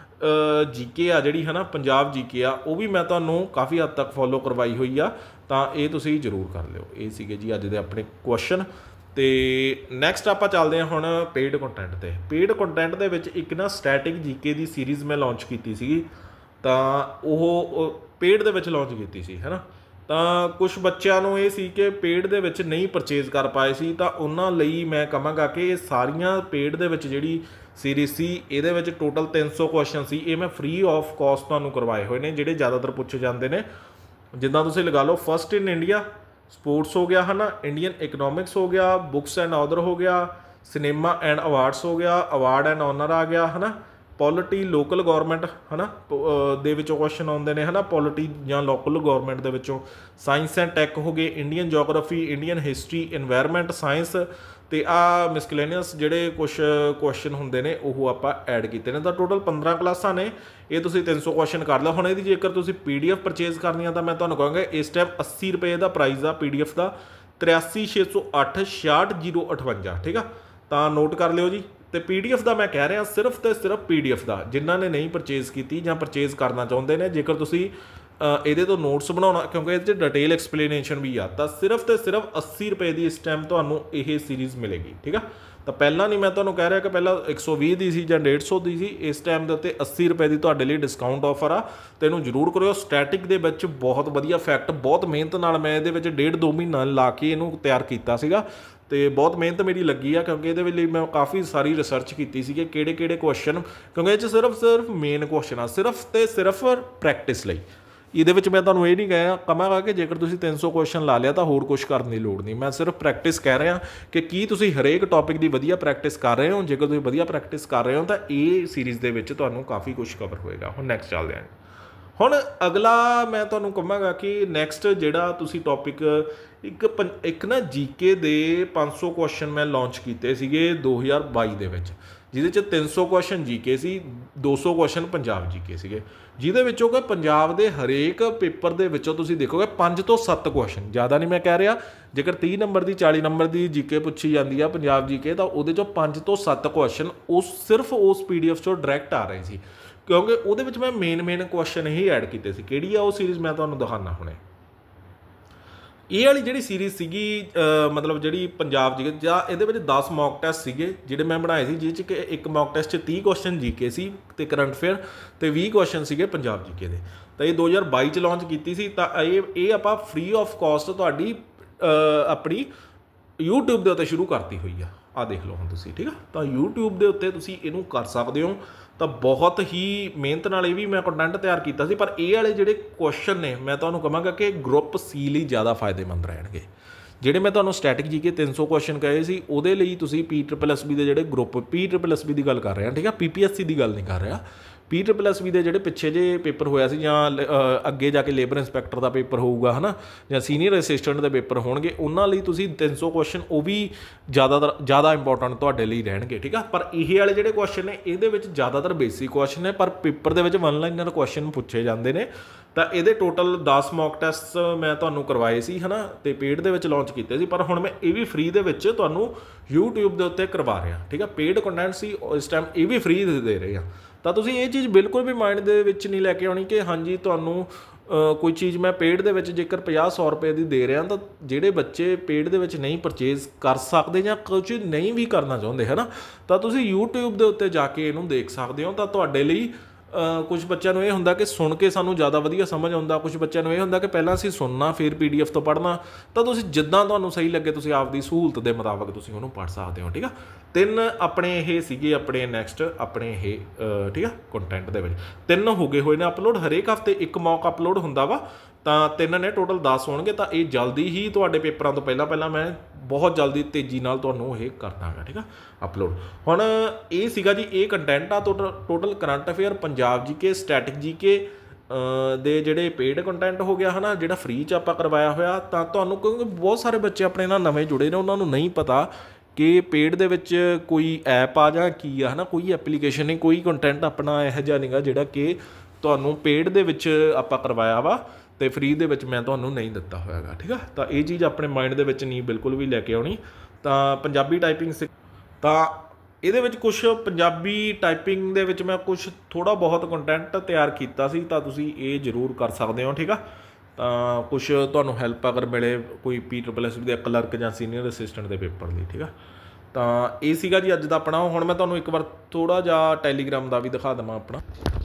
ਜੀਕੇ ਆ ਜਿਹੜੀ ਹੈ ਨਾ, ਪੰਜਾਬ ਜੀਕੇ ਆ, ਉਹ ਵੀ ਮੈਂ ਤੁਹਾਨੂੰ ਕਾਫੀ ਹੱਦ ਤੱਕ ਫੋਲੋ ਕਰਵਾਈ ਹੋਈ ਆ। ਤਾਂ ਇਹ ਤੁਸੀਂ ਜ਼ਰੂਰ ਕਰ ਲਿਓ। ਇਹ ਸੀਗੇ ਜੀ ਅੱਜ ਦੇ ਆਪਣੇ ਕੁਐਸਚਨ। ਤੇ ਨੈਕਸਟ ਆਪਾਂ ਚੱਲਦੇ ਹਾਂ ਹੁਣ ਪੇਡ ਕੰਟੈਂਟ 'ਤੇ। ਪੇਡ ਕੰਟੈਂਟ ਦੇ ਵਿੱਚ ਇੱਕ ਨਾ ਸਟੈਟਿਕ ਜੀਕੇ ਦੀ ਸੀਰੀਜ਼ ਮੈਂ ਲਾਂਚ ਕੀਤੀ ਸੀਗੀ, ਤਾਂ ਉਹ ਪੇਡ ਦੇ ਵਿੱਚ ਲਾਂਚ ਕੀਤੀ ਸੀ, ਹੈ ਨਾ। ਤਾਂ ਕੁਛ ਬੱਚਿਆਂ ਨੂੰ ਇਹ ਸੀ ਕਿ ਪੇਡ ਦੇ ਵਿੱਚ ਨਹੀਂ ਪਰਚੇਜ਼ ਕਰ ਪਾਏ ਸੀ, ਤਾਂ ਉਹਨਾਂ ਲਈ ਮੈਂ ਕਹਾਂਗਾ ਕਿ ਇਹ ਸਾਰੀਆਂ ਪੇਡ ਦੇ ਵਿੱਚ ਜਿਹੜੀ ਸੀਰੀਜ਼ ਸੀ, ਇਹਦੇ ਵਿੱਚ ਟੋਟਲ 300 ਕੁਐਸਚਨ ਸੀ, ਇਹ ਮੈਂ ਫ੍ਰੀ ਆਫ ਕਾਸਟ ਤੁਹਾਨੂੰ ਕਰਵਾਏ ਹੋਏ ਨੇ, ਜਿਹੜੇ ਜ਼ਿਆਦਾਤਰ ਪੁੱਛੇ ਜਾਂਦੇ ਨੇ। ਜਿੱਦਾਂ ਤੁਸੀਂ ਲਗਾ ਲਓ, ਫਸਟ ਇਨ ਇੰਡੀਆ ਸਪੋਰਟਸ ਹੋ ਗਿਆ, ਹੈ ਨਾ, ਇੰਡੀਅਨ ਇਕਨੋਮਿਕਸ ਹੋ ਗਿਆ, ਬੁੱਕਸ ਐਂਡ ਆਥਰ ਹੋ ਗਿਆ, ਸਿਨੇਮਾ ਐਂਡ ਅਵਾਰਡਸ ਹੋ ਗਿਆ, ਅਵਾਰਡ ਐਂਡ ਆਨਰ ਆ ਗਿਆ, ਹੈ ਨਾ, ਪੋਲਿਟੀ ਲੋਕਲ ਗੌਰਮੈਂਟ, ਹੈ ਨਾ, ਦੇ ਵਿੱਚੋਂ ਕੁਐਸਚਨ ਆਉਂਦੇ ਨੇ, ਹੈ ਨਾ, ਪੋਲਿਟੀ ਜਾਂ ਲੋਕਲ ਗੌਰਮੈਂਟ ਦੇ ਵਿੱਚੋਂ। ਸਾਇੰਸ ਐਂਡ ਟੈਕ ਹੋ ਗਏ, Indian geography, Indian history, environment science, ਅਤੇ ਆਹ ਮਿਸਕਲੇਨੀਅਸ ਜਿਹੜੇ ਕੁਛ ਕੁਐਸਚਨ ਹੁੰਦੇ ਨੇ ਉਹ ਆਪਾਂ ਐਡ ਕੀਤੇ ਨੇ। ਤਾਂ ਟੋਟਲ 15 ਕਲਾਸਾਂ ਨੇ, ਇਹ ਤੁਸੀਂ 300 ਕੁਐਸਚਨ ਕਰ ਲਓ। ਹੁਣ ਇਹਦੀ ਜੇਕਰ ਤੁਸੀਂ PDF ਪਰਚੇਜ਼ ਕਰਨੀ ਆ ਤਾਂ ਮੈਂ ਤੁਹਾਨੂੰ ਕਹਾਂਗਾ ਇਸ ਟਾਈਮ 80 ਰੁਪਏ ਦਾ ਪ੍ਰਾਈਸ ਆ PDF ਦਾ, 83,608 66,058, ਠੀਕ ਆ। ਤਾਂ ਨੋਟ ਕਰ ਲਿਓ ਜੀ। ਤੇ PDF ਦਾ ਮੈਂ ਕਹਿ ਰਿਹਾ ਸਿਰਫ ਤੇ ਸਿਰਫ PDF ਦਾ, ਜਿਨ੍ਹਾਂ ਨੇ ਨਹੀਂ ਪਰਚੇਜ਼ ਕੀਤੀ ਜਾਂ ਪਰਚੇਜ਼ ਕਰਨਾ ਚਾਹੁੰਦੇ ਨੇ, ਜੇਕਰ ਤੁਸੀਂ ਇਹਦੇ ਤੋਂ ਨੋਟਸ ਬਣਾਉਣਾ, ਕਿਉਂਕਿ ਇਹਦੇ 'ਚ ਡਿਟੇਲ ਐਕਸਪਲੇਨੇਸ਼ਨ ਵੀ ਆ, ਤਾਂ ਸਿਰਫ ਤੇ ਸਿਰਫ 80 ਰੁਪਏ ਦੀ ਇਸ ਟਾਈਮ ਤੁਹਾਨੂੰ ਇਹ ਸੀਰੀਜ਼ ਮਿਲੇਗੀ, ਠੀਕ ਆ। ਤਾਂ ਪਹਿਲਾਂ ਨਹੀਂ ਮੈਂ ਤੁਹਾਨੂੰ ਕਹਿ ਰਿਹਾ ਕਿ ਪਹਿਲਾਂ 120 ਦੀ ਸੀ ਜਾਂ 150 ਦੀ ਸੀ, ਇਸ ਟਾਈਮ ਦੇ ਉੱਤੇ 80 ਰੁਪਏ ਦੀ ਤੁਹਾਡੇ ਲਈ ਡਿਸਕਾਊਂਟ ਆਫਰ ਆ, ਤੇ ਇਹਨੂੰ ਜ਼ਰੂਰ ਕਰਿਓ। ਸਟੈਟਿਕ ਦੇ ਵਿੱਚ ਬਹੁਤ ਵਧੀਆ ਫੈਕਟ, ਬਹੁਤ ਮਿਹਨਤ ਨਾਲ ਮੈਂ ਇਹਦੇ ਵਿੱਚ 1.5-2 ਮਹੀਨਾ ਲਾ ਕੇ ਇਹਨੂੰ ਤਿਆਰ ਕੀਤਾ ਸੀਗਾ, ਤੇ ਬਹੁਤ ਮਿਹਨਤ ਮੇਰੀ ਲੱਗੀ ਆ, ਕਿਉਂਕਿ ਇਹਦੇ ਲਈ ਮੈਂ ਕਾਫੀ ਸਾਰੀ ਰਿਸਰਚ ਕੀਤੀ ਸੀ ਕਿ ਕਿਹੜੇ ਕੁਐਸਚਨ, ਕਿਉਂਕਿ ਇਹ 'ਚ ਸਿਰਫ ਮੇਨ ਕੁਐਸਚਨ ਆ, ਸਿਰਫ ਤੇ ਸਿਰਫ ਪ੍ਰੈਕਟਿਸ ਲਈ। ਇਹਦੇ ਵਿੱਚ ਮੈਂ ਤੁਹਾਨੂੰ ਇਹ ਨਹੀਂ ਕਹਾਂਗਾ ਕਿ ਜੇਕਰ ਤੁਸੀਂ 300 ਕੁਐਸਚਨ ਲਾ ਲਿਆ ਤਾਂ ਹੋਰ ਕੁਛ ਕਰਨ ਦੀ ਲੋੜ ਨਹੀਂ। ਮੈਂ ਸਿਰਫ ਪ੍ਰੈਕਟਿਸ ਕਹਿ ਰਿਹਾ ਕਿ ਕੀ ਤੁਸੀਂ ਹਰੇਕ ਟੌਪਿਕ ਦੀ ਵਧੀਆ ਪ੍ਰੈਕਟਿਸ ਕਰ ਰਹੇ ਹੋ। ਜੇਕਰ ਤੁਸੀਂ ਵਧੀਆ ਪ੍ਰੈਕਟਿਸ ਕਰ ਰਹੇ ਹੋ ਤਾਂ ਇਹ ਸੀਰੀਜ਼ ਦੇ ਵਿੱਚ ਤੁਹਾਨੂੰ ਕਾਫੀ ਕੁਛ ਕਵਰ ਹੋਏਗਾ। ਹੁਣ ਨੈਕਸਟ ਚੱਲਦੇ ਹਾਂ। ਹੁਣ ਅਗਲਾ ਮੈਂ ਤੁਹਾਨੂੰ ਕਹਾਂਗਾ ਕਿ ਨੈਕਸਟ ਜਿਹੜਾ ਤੁਸੀਂ ਟੌਪਿਕ ਇੱਕ ਨਾ ਜੀਕੇ ਦੇ 500 ਕੁਐਸਚਨ ਮੈਂ ਲਾਂਚ ਕੀਤੇ ਸੀਗੇ 2022 ਦੇ ਵਿੱਚ, ਜਿਹਦੇ 'ਚ 300 ਕੁਐਸਚਨ ਜੀਕੇ ਸੀ, 200 ਕੁਐਸਚਨ ਪੰਜਾਬ ਜੀਕੇ ਸੀਗੇ, ਜਿਹਦੇ ਵਿੱਚੋਂ ਕਿ ਪੰਜਾਬ ਦੇ ਹਰੇਕ ਪੇਪਰ ਦੇ ਵਿੱਚੋਂ ਤੁਸੀਂ ਦੇਖੋਗੇ 5 ਤੋਂ 7 ਕੁਐਸਚਨ, ਜ਼ਿਆਦਾ ਨਹੀਂ ਮੈਂ ਕਹਿ ਰਿਹਾ। ਜੇਕਰ 30 ਨੰਬਰ ਦੀ 40 ਨੰਬਰ ਦੀ ਜੀਕੇ ਪੁੱਛੀ ਜਾਂਦੀ ਆ ਪੰਜਾਬ ਜੀਕੇ, ਤਾਂ ਉਹਦੇ 'ਚੋਂ 5 ਤੋਂ 7 ਕੁਐਸਚਨ ਸਿਰਫ ਉਸ PDF 'ਚੋਂ ਡਾਇਰੈਕਟ ਆ ਰਹੇ ਸੀ, ਕਿਉਂਕਿ ਉਹਦੇ ਵਿੱਚ ਮੈਂ ਮੇਨ ਕੁਐਸਚਨ ਹੀ ਐਡ ਕੀਤੇ ਸੀ। ਕਿਹੜੀ ਆ ਉਹ ਸੀਰੀਜ਼ ਮੈਂ ਤੁਹਾਨੂੰ ਦਿਖਾਉਣਾ ਹੁਣੇ। ਇਹ ਵਾਲੀ ਜਿਹੜੀ ਸੀਰੀਜ਼ ਸੀਗੀ ਮਤਲਬ ਜਿਹੜੀ ਪੰਜਾਬ ਜੀ ਜਾਂ ਇਹਦੇ ਵਿੱਚ 10 ਮੌਕ ਟੈਸਟ ਸੀਗੇ ਜਿਹੜੇ ਮੈਂ ਬਣਾਏ ਸੀ, ਜਿਹਦੇ 'ਚ ਕਿ ਇੱਕ ਮੌਕ ਟੈਸਟ 'ਚ 30 ਕੁਐਸਚਨ ਜੀਕੇ ਸੀ ਅਤੇ ਕਰੰਟ ਅਫੇਅਰ, ਅਤੇ 20 ਕੁਐਸਚਨ ਸੀਗੇ ਪੰਜਾਬ ਜੀਕੇ ਦੇ। ਤਾਂ ਇਹ 2022 'ਚ ਲਾਂਚ ਕੀਤੀ ਸੀ। ਤਾਂ ਇਹ ਆਪਾਂ ਫ੍ਰੀ ਆਫ ਕਾਸਟ ਤੁਹਾਡੀ ਆਪਣੀ YouTube ਦੇ ਉੱਤੇ ਸ਼ੁਰੂ ਕਰਤੀ ਹੋਈ ਆ। ਆ ਦੇਖ ਲਓ ਹੁਣ ਤੁਸੀਂ, ਠੀਕ ਆ। ਤਾਂ YouTube ਦੇ ਉੱਤੇ ਤੁਸੀਂ ਇਹਨੂੰ ਕਰ ਸਕਦੇ ਹੋ। ਤਾਂ ਬਹੁਤ ਹੀ ਮਿਹਨਤ ਨਾਲ ਇਹ ਵੀ ਮੈਂ ਕੰਟੈਂਟ ਤਿਆਰ ਕੀਤਾ ਸੀ, ਪਰ ਇਹ ਵਾਲੇ ਜਿਹੜੇ ਕੁਐਸਚਨ ਨੇ ਮੈਂ ਤੁਹਾਨੂੰ ਕਹਾਂਗਾ ਕਿ ਗਰੁੱਪ ਸੀ ਲਈ ਜ਼ਿਆਦਾ ਫਾਇਦੇਮੰਦ ਰਹਿਣਗੇ। ਜਿਹੜੇ ਮੈਂ ਤੁਹਾਨੂੰ ਸਟੈਟਿਕ ਜੀਕੇ 300 ਕੁਐਸਚਨ ਕਹੇ ਸੀ, ਉਹਦੇ ਲਈ ਤੁਸੀਂ PSSB ਦੇ ਜਿਹੜੇ ਗਰੁੱਪ, PSSB ਦੀ ਗੱਲ ਕਰ ਰਿਹਾ, ਠੀਕ ਆ, PPSC ਦੀ ਗੱਲ ਨਹੀਂ ਕਰ ਰਿਹਾ। PSSB ਦੇ ਜਿਹੜੇ ਪਿੱਛੇ ਜੇ ਪੇਪਰ ਹੋਇਆ ਸੀ, ਜਾਂ ਅੱਗੇ ਜਾ ਕੇ ਲੇਬਰ ਇੰਸਪੈਕਟਰ ਦਾ ਪੇਪਰ ਹੋਊਗਾ, ਹੈ ਨਾ, ਜਾਂ ਸੀਨੀਅਰ ਅਸਿਸਟੈਂਟ ਦੇ ਪੇਪਰ ਹੋਣਗੇ, ਉਹਨਾਂ ਲਈ ਤੁਸੀਂ 300 ਕੁਐਸਚਨ ਉਹ ਵੀ ਜ਼ਿਆਦਾ ਇੰਪੋਰਟੈਂਟ ਤੁਹਾਡੇ ਲਈ ਰਹਿਣਗੇ, ਠੀਕ ਆ। ਪਰ ਇਹ ਵਾਲੇ ਜਿਹੜੇ ਕੁਐਸਚਨ ਨੇ ਇਹਦੇ ਵਿੱਚ ਜ਼ਿਆਦਾਤਰ ਬੇਸਿਕ ਕੁਐਸਚਨ ਨੇ, ਪਰ ਪੇਪਰ ਦੇ ਵਿੱਚ ਵਨ ਲਾਈਨਰ ਕੁਐਸਚਨ ਪੁੱਛੇ ਜਾਂਦੇ ਨੇ। ਤਾਂ ਇਹਦੇ ਟੋਟਲ 10 ਮੌਕ ਟੈਸਟ ਮੈਂ ਤੁਹਾਨੂੰ ਕਰਵਾਏ ਸੀ, ਹੈ ਨਾ, ਅਤੇ ਪੇਡ ਦੇ ਵਿੱਚ ਲਾਂਚ ਕੀਤੇ ਸੀ। ਪਰ ਹੁਣ ਮੈਂ ਇਹ ਵੀ ਫ੍ਰੀ ਦੇ ਵਿੱਚ ਤੁਹਾਨੂੰ YouTube ਦੇ ਉੱਤੇ ਕਰਵਾ ਰਿਹਾ, ਠੀਕ ਆ। ਪੇਡ ਕੰਟੈਂਟ ਸੀ ਇਸ ਟਾਈਮ, ਇਹ ਵੀ ਫ੍ਰੀ ਦੇ ਰਹੇ ਹਾਂ। ਤਾਂ ਤੁਸੀਂ ਇਹ ਚੀਜ਼ ਬਿਲਕੁਲ ਵੀ ਮਾਈਂਡ ਦੇ ਵਿੱਚ ਨਹੀਂ ਲੈ ਕੇ ਆਉਣੀ ਕਿ ਹਾਂਜੀ ਤੁਹਾਨੂੰ ਕੋਈ ਚੀਜ਼ ਮੈਂ ਪੇਡ ਦੇ ਵਿੱਚ ਜੇਕਰ 50-100 ਰੁਪਏ ਦੀ ਦੇ ਰਿਹਾ, ਤਾਂ ਜਿਹੜੇ ਬੱਚੇ ਪੇਡ ਦੇ ਵਿੱਚ ਨਹੀਂ ਪਰਚੇਜ਼ ਕਰ ਸਕਦੇ ਜਾਂ ਕੁਝ ਨਹੀਂ ਵੀ ਕਰਨਾ ਚਾਹੁੰਦੇ, ਹੈ ਨਾ, ਤਾਂ ਤੁਸੀਂ YouTube ਦੇ ਉੱਤੇ ਜਾ ਕੇ ਇਹਨੂੰ ਦੇਖ ਸਕਦੇ ਹੋ। ਤਾਂ ਤੁਹਾਡੇ ਲਈ ਕੁਝ ਬੱਚਿਆਂ ਨੂੰ ਇਹ ਹੁੰਦਾ ਕਿ ਸੁਣ ਕੇ ਸਾਨੂੰ ਜ਼ਿਆਦਾ ਵਧੀਆ ਸਮਝ ਆਉਂਦਾ, ਕੁਝ ਬੱਚਿਆਂ ਨੂੰ ਇਹ ਹੁੰਦਾ ਕਿ ਪਹਿਲਾਂ ਅਸੀਂ ਸੁਣਨਾ ਫਿਰ PDF ਤੋਂ ਪੜ੍ਹਨਾ। ਤਾਂ ਤੁਸੀਂ ਜਿੱਦਾਂ ਤੁਹਾਨੂੰ ਸਹੀ ਲੱਗੇ ਤੁਸੀਂ ਆਪਦੀ ਸਹੂਲਤ ਦੇ ਮੁਤਾਬਕ ਤੁਸੀਂ ਉਹਨੂੰ ਪੜ੍ਹ ਸਕਦੇ ਹੋ, ਠੀਕ ਆ। 3 ਆਪਣੇ ਇਹ ਸੀਗੇ ਆਪਣੇ ਨੈਕਸਟ ਆਪਣੇ ਇਹ, ਠੀਕ ਆ, ਕੰਟੈਂਟ ਦੇ ਵਿੱਚ 3 ਹੋ ਗਏ ਹੋਏ ਨੇ ਅਪਲੋਡ। ਹਰੇਕ ਹਫ਼ਤੇ 1 ਮੌਕ ਅਪਲੋਡ ਹੁੰਦਾ ਵਾ, ਤਾਂ 3 ਨੇ, ਟੋਟਲ 10 ਹੋਣਗੇ। ਤਾਂ ਇਹ ਜਲਦੀ ਹੀ ਤੁਹਾਡੇ ਪੇਪਰਾਂ ਤੋਂ ਪਹਿਲਾਂ ਮੈਂ ਬਹੁਤ ਜਲਦੀ ਤੇਜ਼ੀ ਨਾਲ ਤੁਹਾਨੂੰ ਇਹ ਕਰ ਦਾਂਗਾ, ਠੀਕ ਆ, ਅਪਲੋਡ। ਹੁਣ ਇਹ ਸੀਗਾ ਜੀ, ਇਹ ਕੰਟੈਂਟ ਆ total current affair, Punjab GK, static GK ਦੇ ਜਿਹੜੇ ਪੇਡ ਕੰਟੈਂਟ ਹੋ ਗਿਆ, ਹੈ ਨਾ, ਜਿਹੜਾ ਫ੍ਰੀ 'ਚ ਆਪਾਂ ਕਰਵਾਇਆ ਹੋਇਆ। ਤਾਂ ਤੁਹਾਨੂੰ, ਕਿਉਂਕਿ ਬਹੁਤ ਸਾਰੇ ਬੱਚੇ ਆਪਣੇ ਨਾਲ ਨਵੇਂ ਜੁੜੇ ਨੇ, ਉਹਨਾਂ ਨੂੰ ਨਹੀਂ ਪਤਾ ਕਿ ਪੇਡ ਦੇ ਵਿੱਚ ਕੋਈ ਐਪ ਆ ਜਾਂ ਕੀ ਆ, ਹੈ ਨਾ, ਕੋਈ ਐਪਲੀਕੇਸ਼ਨ ਨਹੀਂ, ਕੋਈ ਕੰਟੈਂਟ ਆਪਣਾ ਇਹੋ ਜਿਹਾ ਨਹੀਂਗਾ ਜਿਹੜਾ ਕਿ ਤੁਹਾਨੂੰ ਪੇਡ ਦੇ ਵਿੱਚ ਆਪਾਂ ਕਰਵਾਇਆ ਵਾ ਅਤੇ ਫ੍ਰੀ ਦੇ ਵਿੱਚ ਮੈਂ ਤੁਹਾਨੂੰ ਨਹੀਂ ਦਿੱਤਾ ਹੋਇਆਗਾ, ਠੀਕ ਆ। ਤਾਂ ਇਹ ਚੀਜ਼ ਆਪਣੇ ਮਾਈਂਡ ਦੇ ਵਿੱਚ ਨਹੀਂ ਬਿਲਕੁਲ ਵੀ ਲੈ ਕੇ ਆਉਣੀ। ਤਾਂ ਪੰਜਾਬੀ ਟਾਈਪਿੰਗ ਤਾਂ ਇਹਦੇ ਵਿੱਚ ਕੁਛ ਪੰਜਾਬੀ ਟਾਈਪਿੰਗ ਦੇ ਵਿੱਚ ਮੈਂ ਕੁਛ ਥੋੜ੍ਹਾ ਬਹੁਤ ਕੰਟੈਂਟ ਤਿਆਰ ਕੀਤਾ ਸੀ, ਤਾਂ ਤੁਸੀਂ ਇਹ ਜ਼ਰੂਰ ਕਰ ਸਕਦੇ ਹੋ, ਠੀਕ ਆ। ਤਾਂ ਕੁਛ ਤੁਹਾਨੂੰ ਹੈਲਪ ਅਗਰ ਮਿਲੇ ਕੋਈ PSSB ਦੇ ਕਲਰਕ ਜਾਂ ਸੀਨੀਅਰ ਅਸਿਸਟੈਂਟ ਦੇ ਪੇਪਰ ਲਈ, ਠੀਕ ਆ। ਤਾਂ ਇਹ ਸੀਗਾ ਜੀ ਅੱਜ ਦਾ ਆਪਣਾ। ਹੁਣ ਮੈਂ ਤੁਹਾਨੂੰ ਇੱਕ ਵਾਰ ਥੋੜ੍ਹਾ ਜਿਹਾ ਟੈਲੀਗ੍ਰਾਮ ਦਾ ਵੀ ਦਿਖਾ ਦੇਵਾਂ ਆਪਣਾ।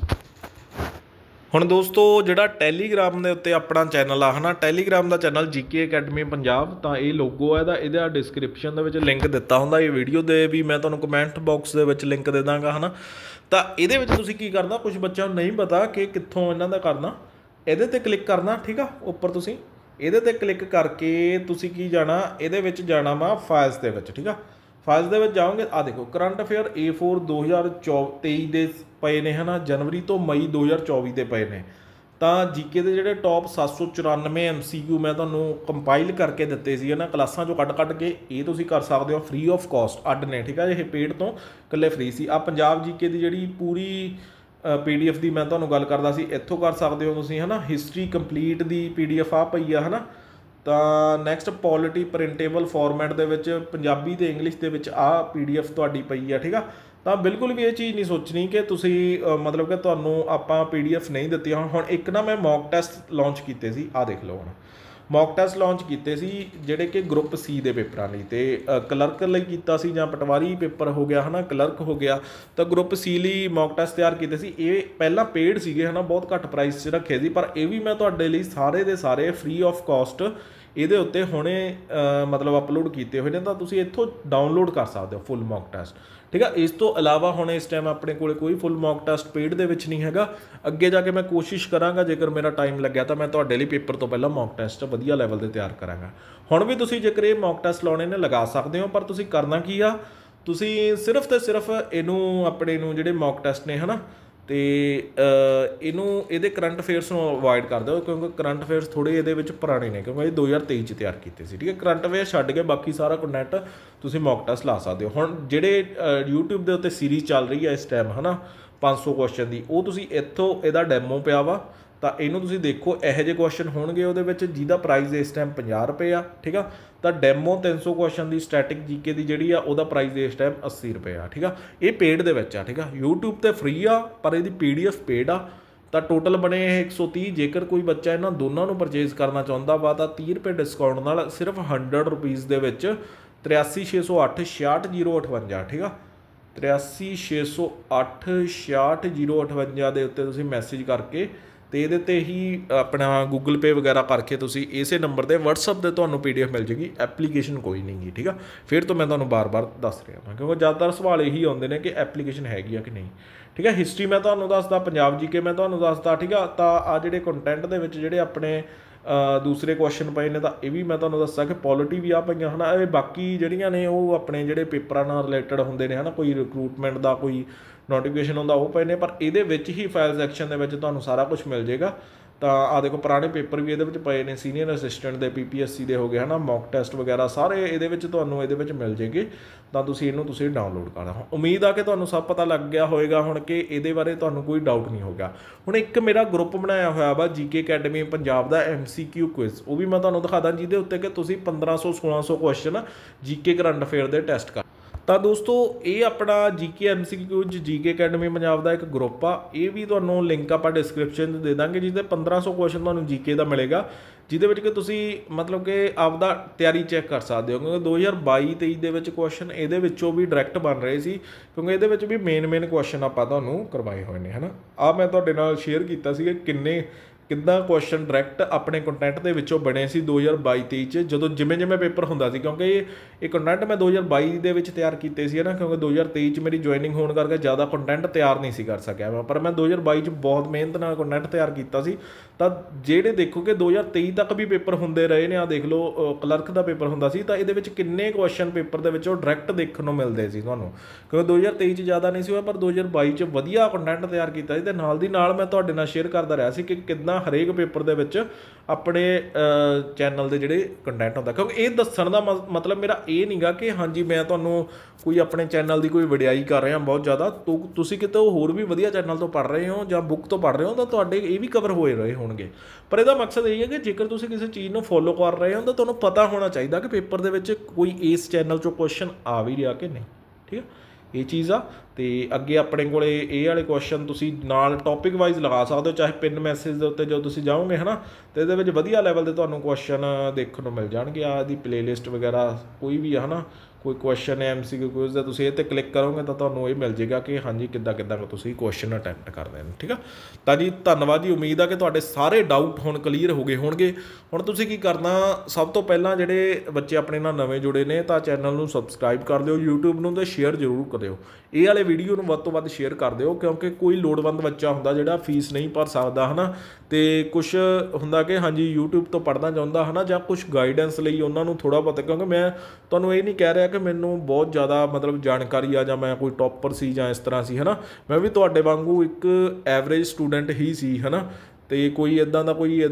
ਹੁਣ ਦੋਸਤੋ ਜਿਹੜਾ ਟੈਲੀਗ੍ਰਾਮ ਦੇ ਉੱਤੇ ਆਪਣਾ ਚੈਨਲ ਆ, ਹੈ ਨਾ, ਟੈਲੀਗ੍ਰਾਮ ਦਾ ਚੈਨਲ GK ਅਕੈਡਮੀ ਪੰਜਾਬ। ਤਾਂ ਇਹ ਲੋਗੋ ਹੈ ਇਹਦਾ ਡਿਸਕ੍ਰਿਪਸ਼ਨ ਦੇ ਵਿੱਚ ਲਿੰਕ ਦਿੱਤਾ ਹੁੰਦਾ, ਇਹ ਵੀਡੀਓ ਦੇ ਵੀ ਮੈਂ ਤੁਹਾਨੂੰ ਕਮੈਂਟ ਬਾਕਸ ਦੇ ਵਿੱਚ ਲਿੰਕ ਦੇ ਦਾਂਗਾ, ਹੈ ਨਾ। ਤਾਂ ਇਹਦੇ ਵਿੱਚ ਤੁਸੀਂ ਕੀ ਕਰਨਾ, ਕੁਝ ਬੱਚਿਆਂ ਨੂੰ ਨਹੀਂ ਪਤਾ ਕਿ ਕਿੱਥੋਂ ਇਹਨਾਂ ਦਾ ਕਰਨਾ, ਇਹਦੇ 'ਤੇ ਕਲਿੱਕ ਕਰਨਾ, ਠੀਕ ਆ। ਉੱਪਰ ਤੁਸੀਂ ਇਹਦੇ 'ਤੇ ਕਲਿੱਕ ਕਰਕੇ ਤੁਸੀਂ ਕੀ ਜਾਣਾ, ਇਹਦੇ ਵਿੱਚ ਜਾਣਾ ਵਾ ਫਾਈਲਸ ਦੇ ਵਿੱਚ, ਠੀਕ ਆ। ਫਾਈਲਸ ਦੇ ਵਿੱਚ ਜਾਓਗੇ, ਆ ਦੇਖੋ ਕਰੰਟ ਅਫੇਅਰ A4 2023 ਦੇ ਪਏ ਨੇ, ਹੈ ਨਾ, ਜਨਵਰੀ ਤੋਂ ਮਈ 2024 ਦੇ ਪਏ ਨੇ। ਤਾਂ GK ਦੇ ਜਿਹੜੇ ਟੌਪ 794 MCQ ਮੈਂ ਤੁਹਾਨੂੰ ਕੰਪਾਈਲ ਕਰਕੇ ਦਿੱਤੇ ਸੀ, ਹੈ ਨਾ, ਕਲਾਸਾਂ 'ਚੋਂ ਕੱਢ ਕੇ, ਇਹ ਤੁਸੀਂ ਕਰ ਸਕਦੇ ਹੋ ਫ੍ਰੀ ਆਫ ਕਾਸਟ, ਅੱਡ ਨੇ, ਠੀਕ ਆ। ਇਹ ਪੇਡ ਤੋਂ ਇਕੱਲੇ ਫ੍ਰੀ ਸੀ। ਆ ਪੰਜਾਬ GK ਦੀ ਜਿਹੜੀ ਪੂਰੀ PDF ਦੀ ਮੈਂ ਤੁਹਾਨੂੰ ਗੱਲ ਕਰਦਾ ਸੀ, ਇੱਥੋਂ ਕਰ ਸਕਦੇ ਹੋ ਤੁਸੀਂ, ਹੈ ਨਾ। ਹਿਸਟਰੀ ਕੰਪਲੀਟ ਦੀ PDF ਆ ਪਈ ਆ, ਹੈ ਨਾ। ਤਾਂ ਨੈਕਸਟ ਪੋਲਿਟੀ ਪ੍ਰਿੰਟੇਬਲ ਫਾਰਮੈਟ ਦੇ ਵਿੱਚ ਪੰਜਾਬੀ ਅਤੇ ਇੰਗਲਿਸ਼ ਦੇ ਵਿੱਚ ਆਹ PDF ਤੁਹਾਡੀ ਪਈ ਆ, ਠੀਕ ਆ। ਤਾਂ ਬਿਲਕੁਲ ਵੀ ਇਹ ਚੀਜ਼ ਨਹੀਂ ਸੋਚਣੀ ਕਿ ਤੁਸੀਂ ਮਤਲਬ ਕਿ ਤੁਹਾਨੂੰ ਆਪਾਂ PDF ਨਹੀਂ ਦਿੱਤੀ। ਹੁਣ ਇੱਕ ਨਾ ਮੈਂ ਮੌਕ ਟੈਸਟ ਲਾਂਚ ਕੀਤੇ ਸੀ, ਆਹ ਦੇਖ ਲਓ। ਹੁਣ ਮੌਕ ਟੈਸਟ ਲਾਂਚ ਕੀਤੇ ਸੀ ਜਿਹੜੇ ਕਿ ਗਰੁੱਪ C ਦੇ ਪੇਪਰਾਂ ਲਈ, ਅਤੇ ਕਲਰਕ ਲਈ ਕੀਤਾ ਸੀ, ਜਾਂ ਪਟਵਾਰੀ ਪੇਪਰ ਹੋ ਗਿਆ, ਹੈ ਨਾ, ਕਲਰਕ ਹੋ ਗਿਆ। ਤਾਂ ਗਰੁੱਪ C ਲਈ ਮੌਕ ਟੈਸਟ ਤਿਆਰ ਕੀਤੇ ਸੀ। ਇਹ ਪਹਿਲਾਂ ਪੇਡ ਸੀਗੇ, ਹੈ ਨਾ, ਬਹੁਤ ਘੱਟ ਪ੍ਰਾਈਸ 'ਚ ਰੱਖੇ ਸੀ, ਪਰ ਇਹ ਵੀ ਮੈਂ ਤੁਹਾਡੇ ਲਈ ਸਾਰੇ ਦੇ ਸਾਰੇ ਫ੍ਰੀ ਆਫ ਕਾਸਟ ਇਹਦੇ ਉੱਤੇ ਹੁਣੇ ਮਤਲਬ ਅਪਲੋਡ ਕੀਤੇ ਹੋਏ ਨੇ। ਤਾਂ ਤੁਸੀਂ ਇੱਥੋਂ ਡਾਊਨਲੋਡ ਕਰ ਸਕਦੇ ਹੋ ਫੁੱਲ ਮੌਕ ਟੈਸਟ, ਠੀਕ ਆ। ਇਸ ਤੋਂ ਇਲਾਵਾ ਹੁਣ ਇਸ ਟਾਈਮ ਆਪਣੇ ਕੋਲ ਕੋਈ ਫੁੱਲ ਮੌਕ ਟੈਸਟ ਪੇਡ ਦੇ ਵਿੱਚ ਨਹੀਂ ਹੈਗਾ। ਅੱਗੇ ਜਾ ਕੇ ਮੈਂ ਕੋਸ਼ਿਸ਼ ਕਰਾਂਗਾ, ਜੇਕਰ ਮੇਰਾ ਟਾਈਮ ਲੱਗਿਆ ਤਾਂ ਮੈਂ ਤੁਹਾਡੇ ਲਈ ਪੇਪਰ ਤੋਂ ਪਹਿਲਾਂ ਮੌਕ ਟੈਸਟ ਵਧੀਆ ਲੈਵਲ 'ਤੇ ਤਿਆਰ ਕਰਾਂਗਾ। ਹੁਣ ਵੀ ਤੁਸੀਂ ਜੇਕਰ ਇਹ ਮੌਕ ਟੈਸਟ ਲਾਉਣੇ ਨੇ ਲਗਾ ਸਕਦੇ ਹੋ, ਪਰ ਤੁਸੀਂ ਕਰਨਾ ਕੀ ਆ, ਤੁਸੀਂ ਸਿਰਫ ਅਤੇ ਸਿਰਫ ਇਹਨੂੰ ਆਪਣੇ ਨੂੰ ਜਿਹੜੇ ਮੌਕ ਟੈਸਟ ਨੇ, ਹੈ ਨਾ, ਅਤੇ ਇਹਦੇ ਕਰੰਟ ਅਫੇਅਰਸ ਨੂੰ ਅਵੋਇਡ ਕਰ ਦਿਓ, ਕਿਉਂਕਿ ਕਰੰਟ ਅਫੇਅਰਸ ਥੋੜ੍ਹੇ ਇਹਦੇ ਵਿੱਚ ਪੁਰਾਣੇ ਨੇ, ਕਿਉਂਕਿ ਇਹ 2023 'ਚ ਤਿਆਰ ਕੀਤੇ ਸੀ, ਠੀਕ ਹੈ। ਕਰੰਟ ਅਫੇਅਰ ਛੱਡ ਕੇ ਬਾਕੀ ਸਾਰਾ ਕੰਟੈਂਟ ਤੁਸੀਂ ਮੌਕ ਟੈਸਟ ਲਾ ਸਕਦੇ ਹੋ। ਹੁਣ ਜਿਹੜੇ YouTube ਦੇ ਉੱਤੇ ਸੀਰੀਜ਼ ਚੱਲ ਰਹੀ ਹੈ ਇਸ ਟਾਈਮ, ਹੈ ਨਾ, 500 ਕੁਐਸਚਨ ਦੀ, ਉਹ ਤੁਸੀਂ ਇੱਥੋਂ ਇਹਦਾ ਡੈਮੋ ਪਿਆ ਵਾ, ਤਾਂ ਇਹਨੂੰ ਤੁਸੀਂ ਦੇਖੋ। ਇਹੋ ਜਿਹੇ ਕੁਐਸਚਨ ਹੋਣਗੇ ਉਹਦੇ ਵਿੱਚ ਜਿਹਦਾ ਪ੍ਰਾਈਜ਼ ਇਸ ਟਾਈਮ 50 ਰੁਪਏ ਆ, ਠੀਕ ਆ। ਤਾਂ ਡੈਮੋ 300 ਕੁਐਸਚਨ ਦੀ ਸਟੈਟਿਕ GK ਦੀ ਜਿਹੜੀ ਆ, ਉਹਦਾ ਪ੍ਰਾਈਜ਼ ਇਸ ਟਾਈਮ 80 ਰੁਪਏ ਆ, ਠੀਕ ਆ। ਇਹ ਪੇਡ ਦੇ ਵਿੱਚ ਆ, ਠੀਕ ਆ। YouTube 'ਤੇ ਫ੍ਰੀ ਆ, ਪਰ ਇਹਦੀ PDF ਪੇਡ ਆ। ਤਾਂ ਟੋਟਲ ਬਣੇ ਇਹ 130। ਜੇਕਰ ਕੋਈ ਬੱਚਾ ਇਹਨਾਂ ਦੋਨਾਂ ਨੂੰ ਪਰਚੇਜ਼ ਕਰਨਾ ਚਾਹੁੰਦਾ ਵਾ ਤਾਂ 30 ਰੁਪਏ ਡਿਸਕਾਊਂਟ ਨਾਲ ਸਿਰਫ 100 ਰੁਪੀਜ਼ ਦੇ ਵਿੱਚ 83608 66058, ਠੀਕ ਆ। 83608 66058 ਦੇ ਉੱਤੇ ਤੁਸੀਂ ਮੈਸੇਜ ਕਰਕੇ ਤੇ ਇਹਦੇ ਤੇ ਹੀ ਆਪਣਾ ਗੂਗਲ ਪੇ ਵਗੈਰਾ ਕਰਕੇ ਤੁਸੀਂ ਇਸੇ ਨੰਬਰ 'ਤੇ WhatsApp 'ਤੇ ਤੁਹਾਨੂੰ PDF ਮਿਲ ਜੇਗੀ, ਐਪਲੀਕੇਸ਼ਨ ਕੋਈ ਨਹੀਂ ਗੀ। ਠੀਕ ਆ, ਫਿਰ ਤੋਂ ਮੈਂ ਤੁਹਾਨੂੰ ਬਾਰ-ਬਾਰ ਦੱਸ ਰਿਹਾ ਹਾਂ ਕਿਉਂਕਿ ਜ਼ਿਆਦਾਤਰ ਸਵਾਲ ਇਹੀ ਆਉਂਦੇ ਨੇ ਕਿ ਐਪਲੀਕੇਸ਼ਨ ਹੈਗੀ ਆ ਕਿ ਨਹੀਂ। ਠੀਕ ਹੈ, ਹਿਸਟਰੀ ਮੈਂ ਤੁਹਾਨੂੰ ਦੱਸਦਾ, ਪੰਜਾਬ GK ਮੈਂ ਤੁਹਾਨੂੰ ਦੱਸਦਾ। ਠੀਕ ਆ, ਤਾਂ ਆ ਜਿਹੜੇ ਕੰਟੈਂਟ ਦੇ ਵਿੱਚ ਜਿਹੜੇ ਆਪਣੇ ਦੂਸਰੇ ਕੁਐਸਚਨ ਪਏ ਨੇ ਤਾਂ ਇਹ ਵੀ ਮੈਂ ਤੁਹਾਨੂੰ ਦੱਸਾਂ ਕਿ ਪੋਲਿਟੀ ਵੀ ਆ ਪਈਆਂ ਹੈ ਨਾ। ਇਹ ਬਾਕੀ ਜਿਹੜੀਆਂ ਨੇ ਉਹ ਆਪਣੇ ਜਿਹੜੇ ਪੇਪਰਾਂ ਨਾਲ ਰਿਲੇਟਡ ਹੁੰਦੇ ਨੇ ਹੈ ਨਾ, ਕੋਈ ਰਿਕਰੂਟਮੈਂਟ ਦਾ ਕੋਈ ਨੋਟੀਫਿਕੇਸ਼ਨ ਹੁੰਦਾ ਉਹ ਪਏ ਨੇ, ਪਰ ਇਹਦੇ ਵਿੱਚ ਹੀ ਫਾਈਲ ਸੈਕਸ਼ਨ ਦੇ ਵਿੱਚ ਤੁਹਾਨੂੰ ਸਾਰਾ ਕੁਝ ਮਿਲ ਜਾਏਗਾ। ਤਾਂ ਆ ਦੇਖੋ ਪੁਰਾਣੇ ਪੇਪਰ ਵੀ ਇਹਦੇ ਵਿੱਚ ਪਏ ਨੇ, ਸੀਨੀਅਰ ਅਸਿਸਟੈਂਟ ਦੇ, PPSC ਦੇ ਹੋ ਗਏ ਹੈ ਨਾ, ਮੌਕ ਟੈਸਟ ਵਗੈਰਾ ਸਾਰੇ ਇਹਦੇ ਵਿੱਚ ਤੁਹਾਨੂੰ ਇਹਦੇ ਵਿੱਚ ਮਿਲ ਜਾਏਗੇ। ਤਾਂ ਤੁਸੀਂ ਇਹਨੂੰ ਡਾਊਨਲੋਡ ਕਰ ਲਓ। ਉਮੀਦ ਆ ਕਿ ਤੁਹਾਨੂੰ ਸਭ ਪਤਾ ਲੱਗ ਗਿਆ ਹੋਏਗਾ ਹੁਣ ਕਿ ਇਹਦੇ ਬਾਰੇ ਤੁਹਾਨੂੰ ਕੋਈ ਡਾਊਟ ਨਹੀਂ ਹੋਗਾ। ਹੁਣ ਇੱਕ ਮੇਰਾ ਗਰੁੱਪ ਬਣਾਇਆ ਹੋਇਆ ਵਾ GK ਅਕੈਡਮੀ ਪੰਜਾਬ ਦਾ MCQ ਕੁਇਜ਼, ਉਹ ਵੀ ਮੈਂ ਤੁਹਾਨੂੰ ਦਿਖਾ ਦਾਂ, ਜਿਹਦੇ ਉੱਤੇ ਕਿ ਤੁਸੀਂ 1500-1600 ਕੁਐਸਚਨ GK ਕਰੰਟ ਅਫੇਅਰ ਦੇ ਟੈਸਟ ਕਰ। ਤਾਂ ਦੋਸਤੋ ਇਹ ਆਪਣਾ GK MCQ GK academy Punjab ਦਾ ਇੱਕ ਗਰੁੱਪ ਆ, ਇਹ ਵੀ ਤੁਹਾਨੂੰ ਲਿੰਕ ਆਪਾਂ ਡਿਸਕ੍ਰਿਪਸ਼ਨ 'ਚ ਦੇ ਦਾਂਗੇ, ਜਿਹਦੇ 1500 ਕੁਐਸਚਨ ਤੁਹਾਨੂੰ GK ਦਾ ਮਿਲੇਗਾ, ਜਿਹਦੇ ਵਿੱਚ ਕਿ ਤੁਸੀਂ ਮਤਲਬ ਕਿ ਆਪਦਾ ਤਿਆਰੀ ਚੈੱਕ ਕਰ ਸਕਦੇ ਹੋ। ਕਿਉਂਕਿ 2022-23 ਦੇ ਵਿੱਚ ਕੁਐਸਚਨ ਇਹਦੇ ਵਿੱਚੋਂ ਵੀ ਡਾਇਰੈਕਟ ਬਣ ਰਹੇ ਸੀ, ਕਿਉਂਕਿ ਇਹਦੇ ਵਿੱਚ ਵੀ ਮੇਨ ਕੁਐਸਚਨ ਆਪਾਂ ਤੁਹਾਨੂੰ ਕਰਵਾਏ ਹੋਏ ਨੇ ਹੈ ਨਾ। ਆਹ ਮੈਂ ਤੁਹਾਡੇ ਨਾਲ ਸ਼ੇਅਰ ਕੀਤਾ ਸੀ ਕਿ ਕਿੱਦਾਂ ਕੁਐਸਚਨ ਡਾਇਰੈਕਟ ਆਪਣੇ ਕੰਟੈਂਟ ਦੇ ਵਿੱਚੋਂ ਬਣੇ ਸੀ 2022-23 'ਚ, ਜਦੋਂ ਜਿਵੇਂ ਪੇਪਰ ਹੁੰਦਾ ਸੀ। ਕਿਉਂਕਿ ਇਹ ਕੰਟੈਂਟ ਮੈਂ 2022 ਦੇ ਵਿੱਚ ਤਿਆਰ ਕੀਤੇ ਸੀ ਨਾ, ਕਿਉਂਕਿ 2023 'ਚ ਮੇਰੀ ਜੁਆਇਨਿੰਗ ਹੋਣ ਕਰਕੇ ਜ਼ਿਆਦਾ ਕੰਟੈਂਟ ਤਿਆਰ ਨਹੀਂ ਸੀ ਕਰ ਸਕਿਆ ਮੈਂ, ਪਰ ਮੈਂ 2022 'ਚ ਬਹੁਤ ਮਿਹਨਤ ਨਾਲ ਕੰਟੈਂਟ ਤਿਆਰ ਕੀਤਾ ਸੀ। ਤਾਂ ਜਿਹੜੇ ਦੇਖੋ ਕਿ 2023 ਤੱਕ ਵੀ ਪੇਪਰ ਹੁੰਦੇ ਰਹੇ ਨੇ, ਆ ਦੇਖ ਲਓ ਕਲਰਕ ਦਾ ਪੇਪਰ ਹੁੰਦਾ ਸੀ, ਤਾਂ ਇਹਦੇ ਵਿੱਚ ਕਿੰਨੇ ਕੁਐਸਚਨ ਪੇਪਰ ਦੇ ਵਿੱਚੋਂ ਡਾਇਰੈਕਟ ਦੇਖਣ ਨੂੰ ਮਿਲਦੇ ਸੀ ਤੁਹਾਨੂੰ, ਕਿਉਂਕਿ 2023 'ਚ ਜ਼ਿਆਦਾ ਨਹੀਂ ਸੀ ਹੋਇਆ, ਪਰ 2022 'ਚ ਵਧੀਆ ਕੰਟੈਂਟ ਤਿਆਰ ਕੀਤਾ ਸੀ। ਅਤੇ ਨਾਲ ਦੀ ਨਾਲ ਮੈਂ ਤੁਹਾਡੇ ਨਾਲ ਸ਼ੇਅਰ ਕਰਦਾ ਰਿਹਾ ਸੀ ਕਿ ਕਿੱਦਾਂ ਹਰੇਕ ਪੇਪਰ ਦੇ ਵਿੱਚ ਆਪਣੇ ਚੈਨਲ ਦੇ ਜਿਹੜੇ ਕੰਟੈਂਟ ਹੁੰਦਾ, ਕਿਉਂਕਿ ਇਹ ਦੱਸਣ ਦਾ ਮਤਲਬ ਮੇਰਾ ਇਹ ਨਹੀਂਗਾ ਕਿ ਹਾਂਜੀ ਮੈਂ ਤੁਹਾਨੂੰ ਕੋਈ ਆਪਣੇ ਚੈਨਲ ਦੀ ਕੋਈ ਵਡਿਆਈ ਕਰ ਰਿਹਾ ਬਹੁਤ ਜ਼ਿਆਦਾ। ਤੁਸੀਂ ਕਿਤੇ ਹੋਰ ਵੀ ਵਧੀਆ ਚੈਨਲ ਤੋਂ ਪੜ੍ਹ ਰਹੇ ਹੋ ਜਾਂ ਬੁੱਕ ਤੋਂ ਪੜ੍ਹ ਰਹੇ ਹੋ ਤਾਂ ਤੁਹਾਡੇ ਇਹ ਵੀ ਕਵਰ ਹੋਏ ਰਹੇ ਹੋਣਗੇ, ਪਰ ਇਹਦਾ ਮਕਸਦ ਇਹ ਹੈ ਕਿ ਜੇਕਰ ਤੁਸੀਂ ਕਿਸੇ ਚੀਜ਼ ਨੂੰ ਫੋਲੋ ਕਰ ਰਹੇ ਹੋ ਤਾਂ ਤੁਹਾਨੂੰ ਪਤਾ ਹੋਣਾ ਚਾਹੀਦਾ ਕਿ ਪੇਪਰ ਦੇ ਵਿੱਚ ਕੋਈ ਇਸ ਚੈਨਲ 'ਚੋਂ ਕੁਐਸਚਨ ਆ ਵੀ ਰਿਹਾ ਕਿ ਨਹੀਂ। ਠੀਕ ਹੈ, ਇਹ ਚੀਜ਼ ਆ। ਅਤੇ ਅੱਗੇ ਆਪਣੇ ਕੋਲ ਇਹ ਵਾਲੇ ਕੁਐਸਚਨ ਤੁਸੀਂ ਨਾਲ ਟੌਪਿਕ ਵਾਈਜ਼ ਲਗਾ ਸਕਦੇ ਹੋ, ਚਾਹੇ ਪਿਨ ਮੈਸੇਜ ਦੇ ਉੱਤੇ ਜਦੋਂ ਤੁਸੀਂ ਜਾਓਗੇ ਹੈ ਨਾ, ਅਤੇ ਇਹਦੇ ਵਿੱਚ ਵਧੀਆ ਲੈਵਲ ਦੇ ਤੁਹਾਨੂੰ ਕੁਐਸਚਨ ਦੇਖਣ ਨੂੰ ਮਿਲ ਜਾਣਗੇ। ਆਹ ਇਹਦੀ ਪਲੇਲਿਸਟ ਵਗੈਰਾ ਕੋਈ ਵੀ ਹੈ ਨਾ, ਕੋਈ ਕੁਐਸਚਨ ਹੈ MCQ ਕੁਇਜ਼ ਦਾ, ਤੁਸੀਂ ਇਹ 'ਤੇ ਕਲਿੱਕ ਕਰੋਗੇ ਤਾਂ ਤੁਹਾਨੂੰ ਇਹ ਮਿਲ ਜਾਏਗਾ ਕਿ ਹਾਂਜੀ ਕਿੱਦਾਂ ਤੁਸੀਂ ਕੁਐਸਚਨ ਅਟੈਂਪਟ ਕਰਦੇ ਨੇ। ਠੀਕ ਆ, ਤਾਂ ਜੀ ਧੰਨਵਾਦ ਜੀ। ਉਮੀਦ ਆ ਕਿ ਤੁਹਾਡੇ ਸਾਰੇ ਡਾਊਟ ਹੁਣ ਕਲੀਅਰ ਹੋ ਗਏ ਹੋਣਗੇ। ਹੁਣ ਤੁਸੀਂ ਕੀ ਕਰਨਾ, ਸਭ ਤੋਂ ਪਹਿਲਾਂ ਜਿਹੜੇ ਬੱਚੇ ਆਪਣੇ ਨਾਲ ਨਵੇਂ ਜੁੜੇ ਨੇ ਤਾਂ ਚੈਨਲ ਨੂੰ ਸਬਸਕ੍ਰਾਈਬ ਕਰ ਦਿਓ, YouTube ਨੂੰ, ਅਤੇ ਸ਼ੇਅਰ ਜ਼ਰੂਰ ਕਰਿਓ। ਇਹ ਵਾਲੇ ਵੀਡੀਓ ਨੂੰ ਵੱਧ ਤੋਂ ਵੱਧ ਸ਼ੇਅਰ ਕਰ ਦਿਓ, ਕਿਉਂਕਿ ਕੋਈ ਲੋੜਵੰਦ ਬੱਚਾ ਹੁੰਦਾ ਜਿਹੜਾ ਫੀਸ ਨਹੀਂ ਭਰ ਸਕਦਾ ਹੈ ਨਾ, ਅਤੇ ਕੁਛ ਹੁੰਦਾ ਕਿ ਹਾਂਜੀ YouTube ਤੋਂ ਪੜ੍ਹਨਾ ਚਾਹੁੰਦਾ ਹੈ ਨਾ, ਜਾਂ ਕੁਛ ਗਾਈਡੈਂਸ ਲਈ ਉਹਨਾਂ ਨੂੰ ਥੋੜ੍ਹਾ ਬਹੁਤ, ਕਿਉਂਕਿ ਮੈਂ ਤੁਹਾਨੂੰ ਇਹ ਨਹੀਂ ਕਹਿ ਰਿਹਾ ਕਿ ਮੈਨੂੰ ਬਹੁਤ ਜ਼ਿਆਦਾ ਮਤਲਬ ਜਾਣਕਾਰੀ ਆ ਜਾਂ ਮੈਂ ਕੋਈ ਟੌਪਰ ਸੀ ਜਾਂ ਇਸ ਤਰ੍ਹਾਂ ਸੀ ਹੈ ਨਾ, ਮੈਂ ਵੀ ਤੁਹਾਡੇ ਵਾਂਗੂ ਇੱਕ ਐਵਰੇਜ ਸਟੂਡੈਂਟ ਹੀ ਸੀ ਹੈ ਨਾ, ਅਤੇ ਕੋਈ ਇੱਦਾਂ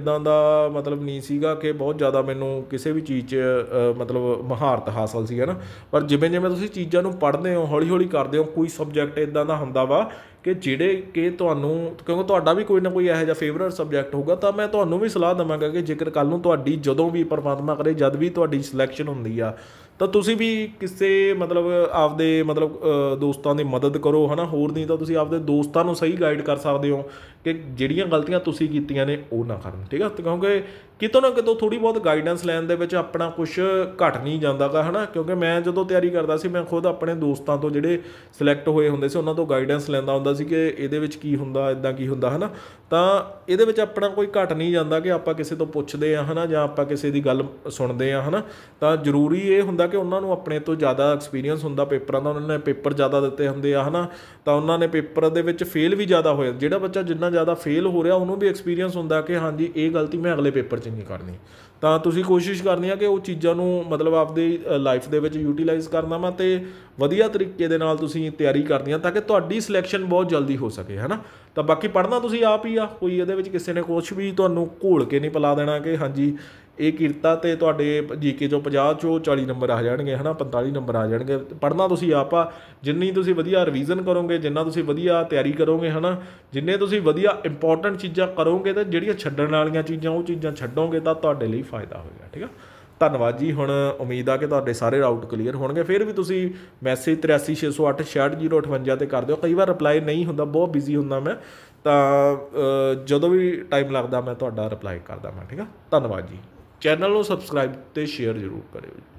ਦਾ ਮਤਲਬ ਨਹੀਂ ਸੀਗਾ ਕਿ ਬਹੁਤ ਜ਼ਿਆਦਾ ਮੈਨੂੰ ਕਿਸੇ ਵੀ ਚੀਜ਼ 'ਚ ਮਤਲਬ ਮਹਾਰਤ ਹਾਸਲ ਸੀ ਹੈ ਨਾ। ਪਰ ਜਿਵੇਂ ਤੁਸੀਂ ਚੀਜ਼ਾਂ ਨੂੰ ਪੜ੍ਹਦੇ ਹੋ, ਹੌਲੀ ਕਰਦੇ ਹੋ, ਕੋਈ ਸਬਜੈਕਟ ਇੱਦਾਂ ਦਾ ਹੁੰਦਾ ਵਾ ਕਿ ਜਿਹੜੇ ਕਿ ਤੁਹਾਨੂੰ, ਕਿਉਂਕਿ ਤੁਹਾਡਾ ਵੀ ਕੋਈ ਨਾ ਕੋਈ ਇਹੋ ਜਿਹਾ ਫੇਵਰਟ ਸਬਜੈਕਟ ਹੋਊਗਾ, ਤਾਂ ਮੈਂ ਤੁਹਾਨੂੰ ਵੀ ਸਲਾਹ ਦੇਵਾਂਗਾ ਕਿ ਜੇਕਰ ਕੱਲ੍ਹ ਨੂੰ ਤੁਹਾਡੀ ਜਦੋਂ ਵੀ ਪਰਮਾਤਮਾ ਕਰੇ ਜਦ ਵੀ ਤੁਹਾਡੀ ਸਿਲੈਕਸ਼ਨ ਹੁੰਦੀ ਆ, ਤਾਂ ਤੁਸੀਂ ਵੀ ਕਿਸੇ ਮਤਲਬ ਆਪਦੇ ਦੋਸਤਾਂ ਦੀ ਮਦਦ ਕਰੋ ਹੈ ਨਾ। ਹੋਰ ਨਹੀਂ ਤਾਂ ਤੁਸੀਂ ਆਪਦੇ ਦੋਸਤਾਂ ਨੂੰ ਸਹੀ ਗਾਈਡ ਕਰ ਸਕਦੇ ਹੋ ਕਿ ਜਿਹੜੀਆਂ ਗਲਤੀਆਂ ਤੁਸੀਂ ਕੀਤੀਆਂ ਨੇ ਉਹ ਨਾ ਕਰਨ। ਠੀਕ ਆ, ਕਿਉਂਕਿ ਕਿਤੋਂ ਨਾ ਕਿਤੋਂ ਥੋੜ੍ਹੀ ਬਹੁਤ ਗਾਈਡੈਂਸ ਲੈਣ ਦੇ ਵਿੱਚ ਆਪਣਾ ਕੁਛ ਘੱਟ ਨਹੀਂ ਜਾਂਦਾ ਗਾ ਹੈ ਨਾ। ਕਿਉਂਕਿ ਮੈਂ ਜਦੋਂ ਤਿਆਰੀ ਕਰਦਾ ਸੀ, ਮੈਂ ਖੁਦ ਆਪਣੇ ਦੋਸਤਾਂ ਤੋਂ ਜਿਹੜੇ ਸਿਲੈਕਟ ਹੋਏ ਹੁੰਦੇ ਸੀ ਉਹਨਾਂ ਤੋਂ ਗਾਈਡੈਂਸ ਲੈਂਦਾ ਹੁੰਦਾ ਸੀ ਕਿ ਇਹਦੇ ਵਿੱਚ ਕੀ ਹੁੰਦਾ, ਇੱਦਾਂ ਕੀ ਹੁੰਦਾ ਹੈ ਨਾ। ਤਾਂ ਇਹਦੇ ਵਿੱਚ ਆਪਣਾ ਕੋਈ ਘੱਟ ਨਹੀਂ ਜਾਂਦਾ ਕਿ ਆਪਾਂ ਕਿਸੇ ਤੋਂ ਪੁੱਛਦੇ ਹਾਂ ਹੈ ਨਾ, ਜਾਂ ਆਪਾਂ ਕਿਸੇ ਦੀ ਗੱਲ ਸੁਣਦੇ ਹਾਂ ਹੈ ਨਾ। ਤਾਂ ਜ਼ਰੂਰੀ ਇਹ ਹੁੰਦਾ ਕਿ ਉਹਨਾਂ ਨੂੰ ਆਪਣੇ ਤੋਂ ਜ਼ਿਆਦਾ ਐਕਸਪੀਰੀਅੰਸ ਹੁੰਦਾ ਪੇਪਰਾਂ ਦਾ, ਉਹਨਾਂ ਨੇ ਪੇਪਰ ਜ਼ਿਆਦਾ ਦਿੱਤੇ ਹੁੰਦੇ ਆ ਹੈ ਨਾ, ਤਾਂ ਉਹਨਾਂ ਨੇ ਪੇਪਰ ਦੇ ਵਿੱਚ ਫੇਲ ਵੀ ਜ਼ਿਆਦਾ ਹੋਇਆ। ਜਿਹੜਾ ਬੱਚਾ ਜਿੰਨਾ ਜ਼ਿਆਦਾ ਫੇਲ ਹੋ ਰਿਹਾ ਉਹਨੂੰ ਵੀ ਐਕਸਪੀਰੀਅੰਸ ਹੁੰਦਾ ਕਿ ਹਾਂਜੀ ਇਹ ਗਲਤੀ ਮੈਂ ਅਗਲੇ ਪੇਪਰ 'ਚ ਨਹੀਂ ਕਰਨੀ। ਤਾਂ ਤੁਸੀਂ ਕੋਸ਼ਿਸ਼ ਕਰਨੀ ਆ ਕਿ ਉਹ ਚੀਜ਼ਾਂ ਨੂੰ ਮਤਲਬ ਆਪਦੀ ਲਾਈਫ ਦੇ ਵਿੱਚ ਯੂਟੀਲਾਈਜ਼ ਕਰਨਾ ਵਾ, ਅਤੇ ਵਧੀਆ ਤਰੀਕੇ ਦੇ ਨਾਲ ਤੁਸੀਂ ਤਿਆਰੀ ਕਰਦੀਆਂ ਤਾਂ ਕਿ ਤੁਹਾਡੀ ਸਿਲੈਕਸ਼ਨ ਬਹੁਤ ਜਲਦੀ ਹੋ ਸਕੇ ਹੈ ਨਾ। ਤਾਂ ਬਾਕੀ ਪੜ੍ਹਨਾ ਤੁਸੀਂ ਆਪ ਹੀ ਆ, ਕੋਈ ਇਹਦੇ ਵਿੱਚ ਕਿਸੇ ਨੇ ਕੁਛ ਵੀ ਤੁਹਾਨੂੰ ਘੋਲ ਕੇ ਨਹੀਂ ਪਿਲਾ ਦੇਣਾ ਕਿ ਹਾਂਜੀ ਇਹ ਕੀਤਾ ਅਤੇ ਤੁਹਾਡੇ GK ਚੋਂ 50 ਚੋਂ 40 ਨੰਬਰ ਆ ਜਾਣਗੇ ਹੈ ਨਾ, 45 ਨੰਬਰ ਆ ਜਾਣਗੇ। ਪੜ੍ਹਨਾ ਤੁਸੀਂ ਆਪ ਆ। ਜਿੰਨੀ ਤੁਸੀਂ ਵਧੀਆ ਰਿਵੀਜ਼ਨ ਕਰੋਗੇ, ਜਿੰਨਾ ਤੁਸੀਂ ਵਧੀਆ ਤਿਆਰੀ ਕਰੋਗੇ ਹੈ ਨਾ, ਜਿੰਨੇ ਤੁਸੀਂ ਵਧੀਆ ਇੰਪੋਰਟੈਂਟ ਚੀਜ਼ਾਂ ਕਰੋਗੇ, ਅਤੇ ਜਿਹੜੀਆਂ ਛੱਡਣ ਵਾਲੀਆਂ ਚੀਜ਼ਾਂ ਉਹ ਚੀਜ਼ਾਂ ਛੱਡੋਗੇ ਤਾਂ ਤੁਹਾਡੇ ਲਈ ਫਾਇਦਾ ਹੋਏਗਾ। ਠੀਕ ਆ, ਧੰਨਵਾਦ ਜੀ। ਹੁਣ ਉਮੀਦ ਆ ਕਿ ਤੁਹਾਡੇ ਸਾਰੇ ਡਾਊਟ ਕਲੀਅਰ ਹੋਣਗੇ। ਫਿਰ ਵੀ ਤੁਸੀਂ ਮੈਸੇਜ 836086 66058 'ਤੇ ਕਰ ਦਿਓ। ਕਈ ਵਾਰ ਰਿਪਲਾਈ ਨਹੀਂ ਹੁੰਦਾ, ਬਹੁਤ ਬਿਜ਼ੀ ਹੁੰਦਾ ਮੈਂ, ਤਾਂ ਜਦੋਂ ਵੀ ਟਾਈਮ ਲੱਗਦਾ ਮੈਂ ਤੁਹਾਡਾ ਰਿਪਲਾਈ ਕਰਦਾ ਮੈਂ। ਠੀਕ ਆ, ਧੰਨਵਾਦ ਜੀ। ਚੈਨਲ ਨੂੰ ਸਬਸਕ੍ਰਾਈਬ ਅਤੇ ਸ਼ੇਅਰ ਜ਼ਰੂਰ ਕਰਿਓ ਜੀ।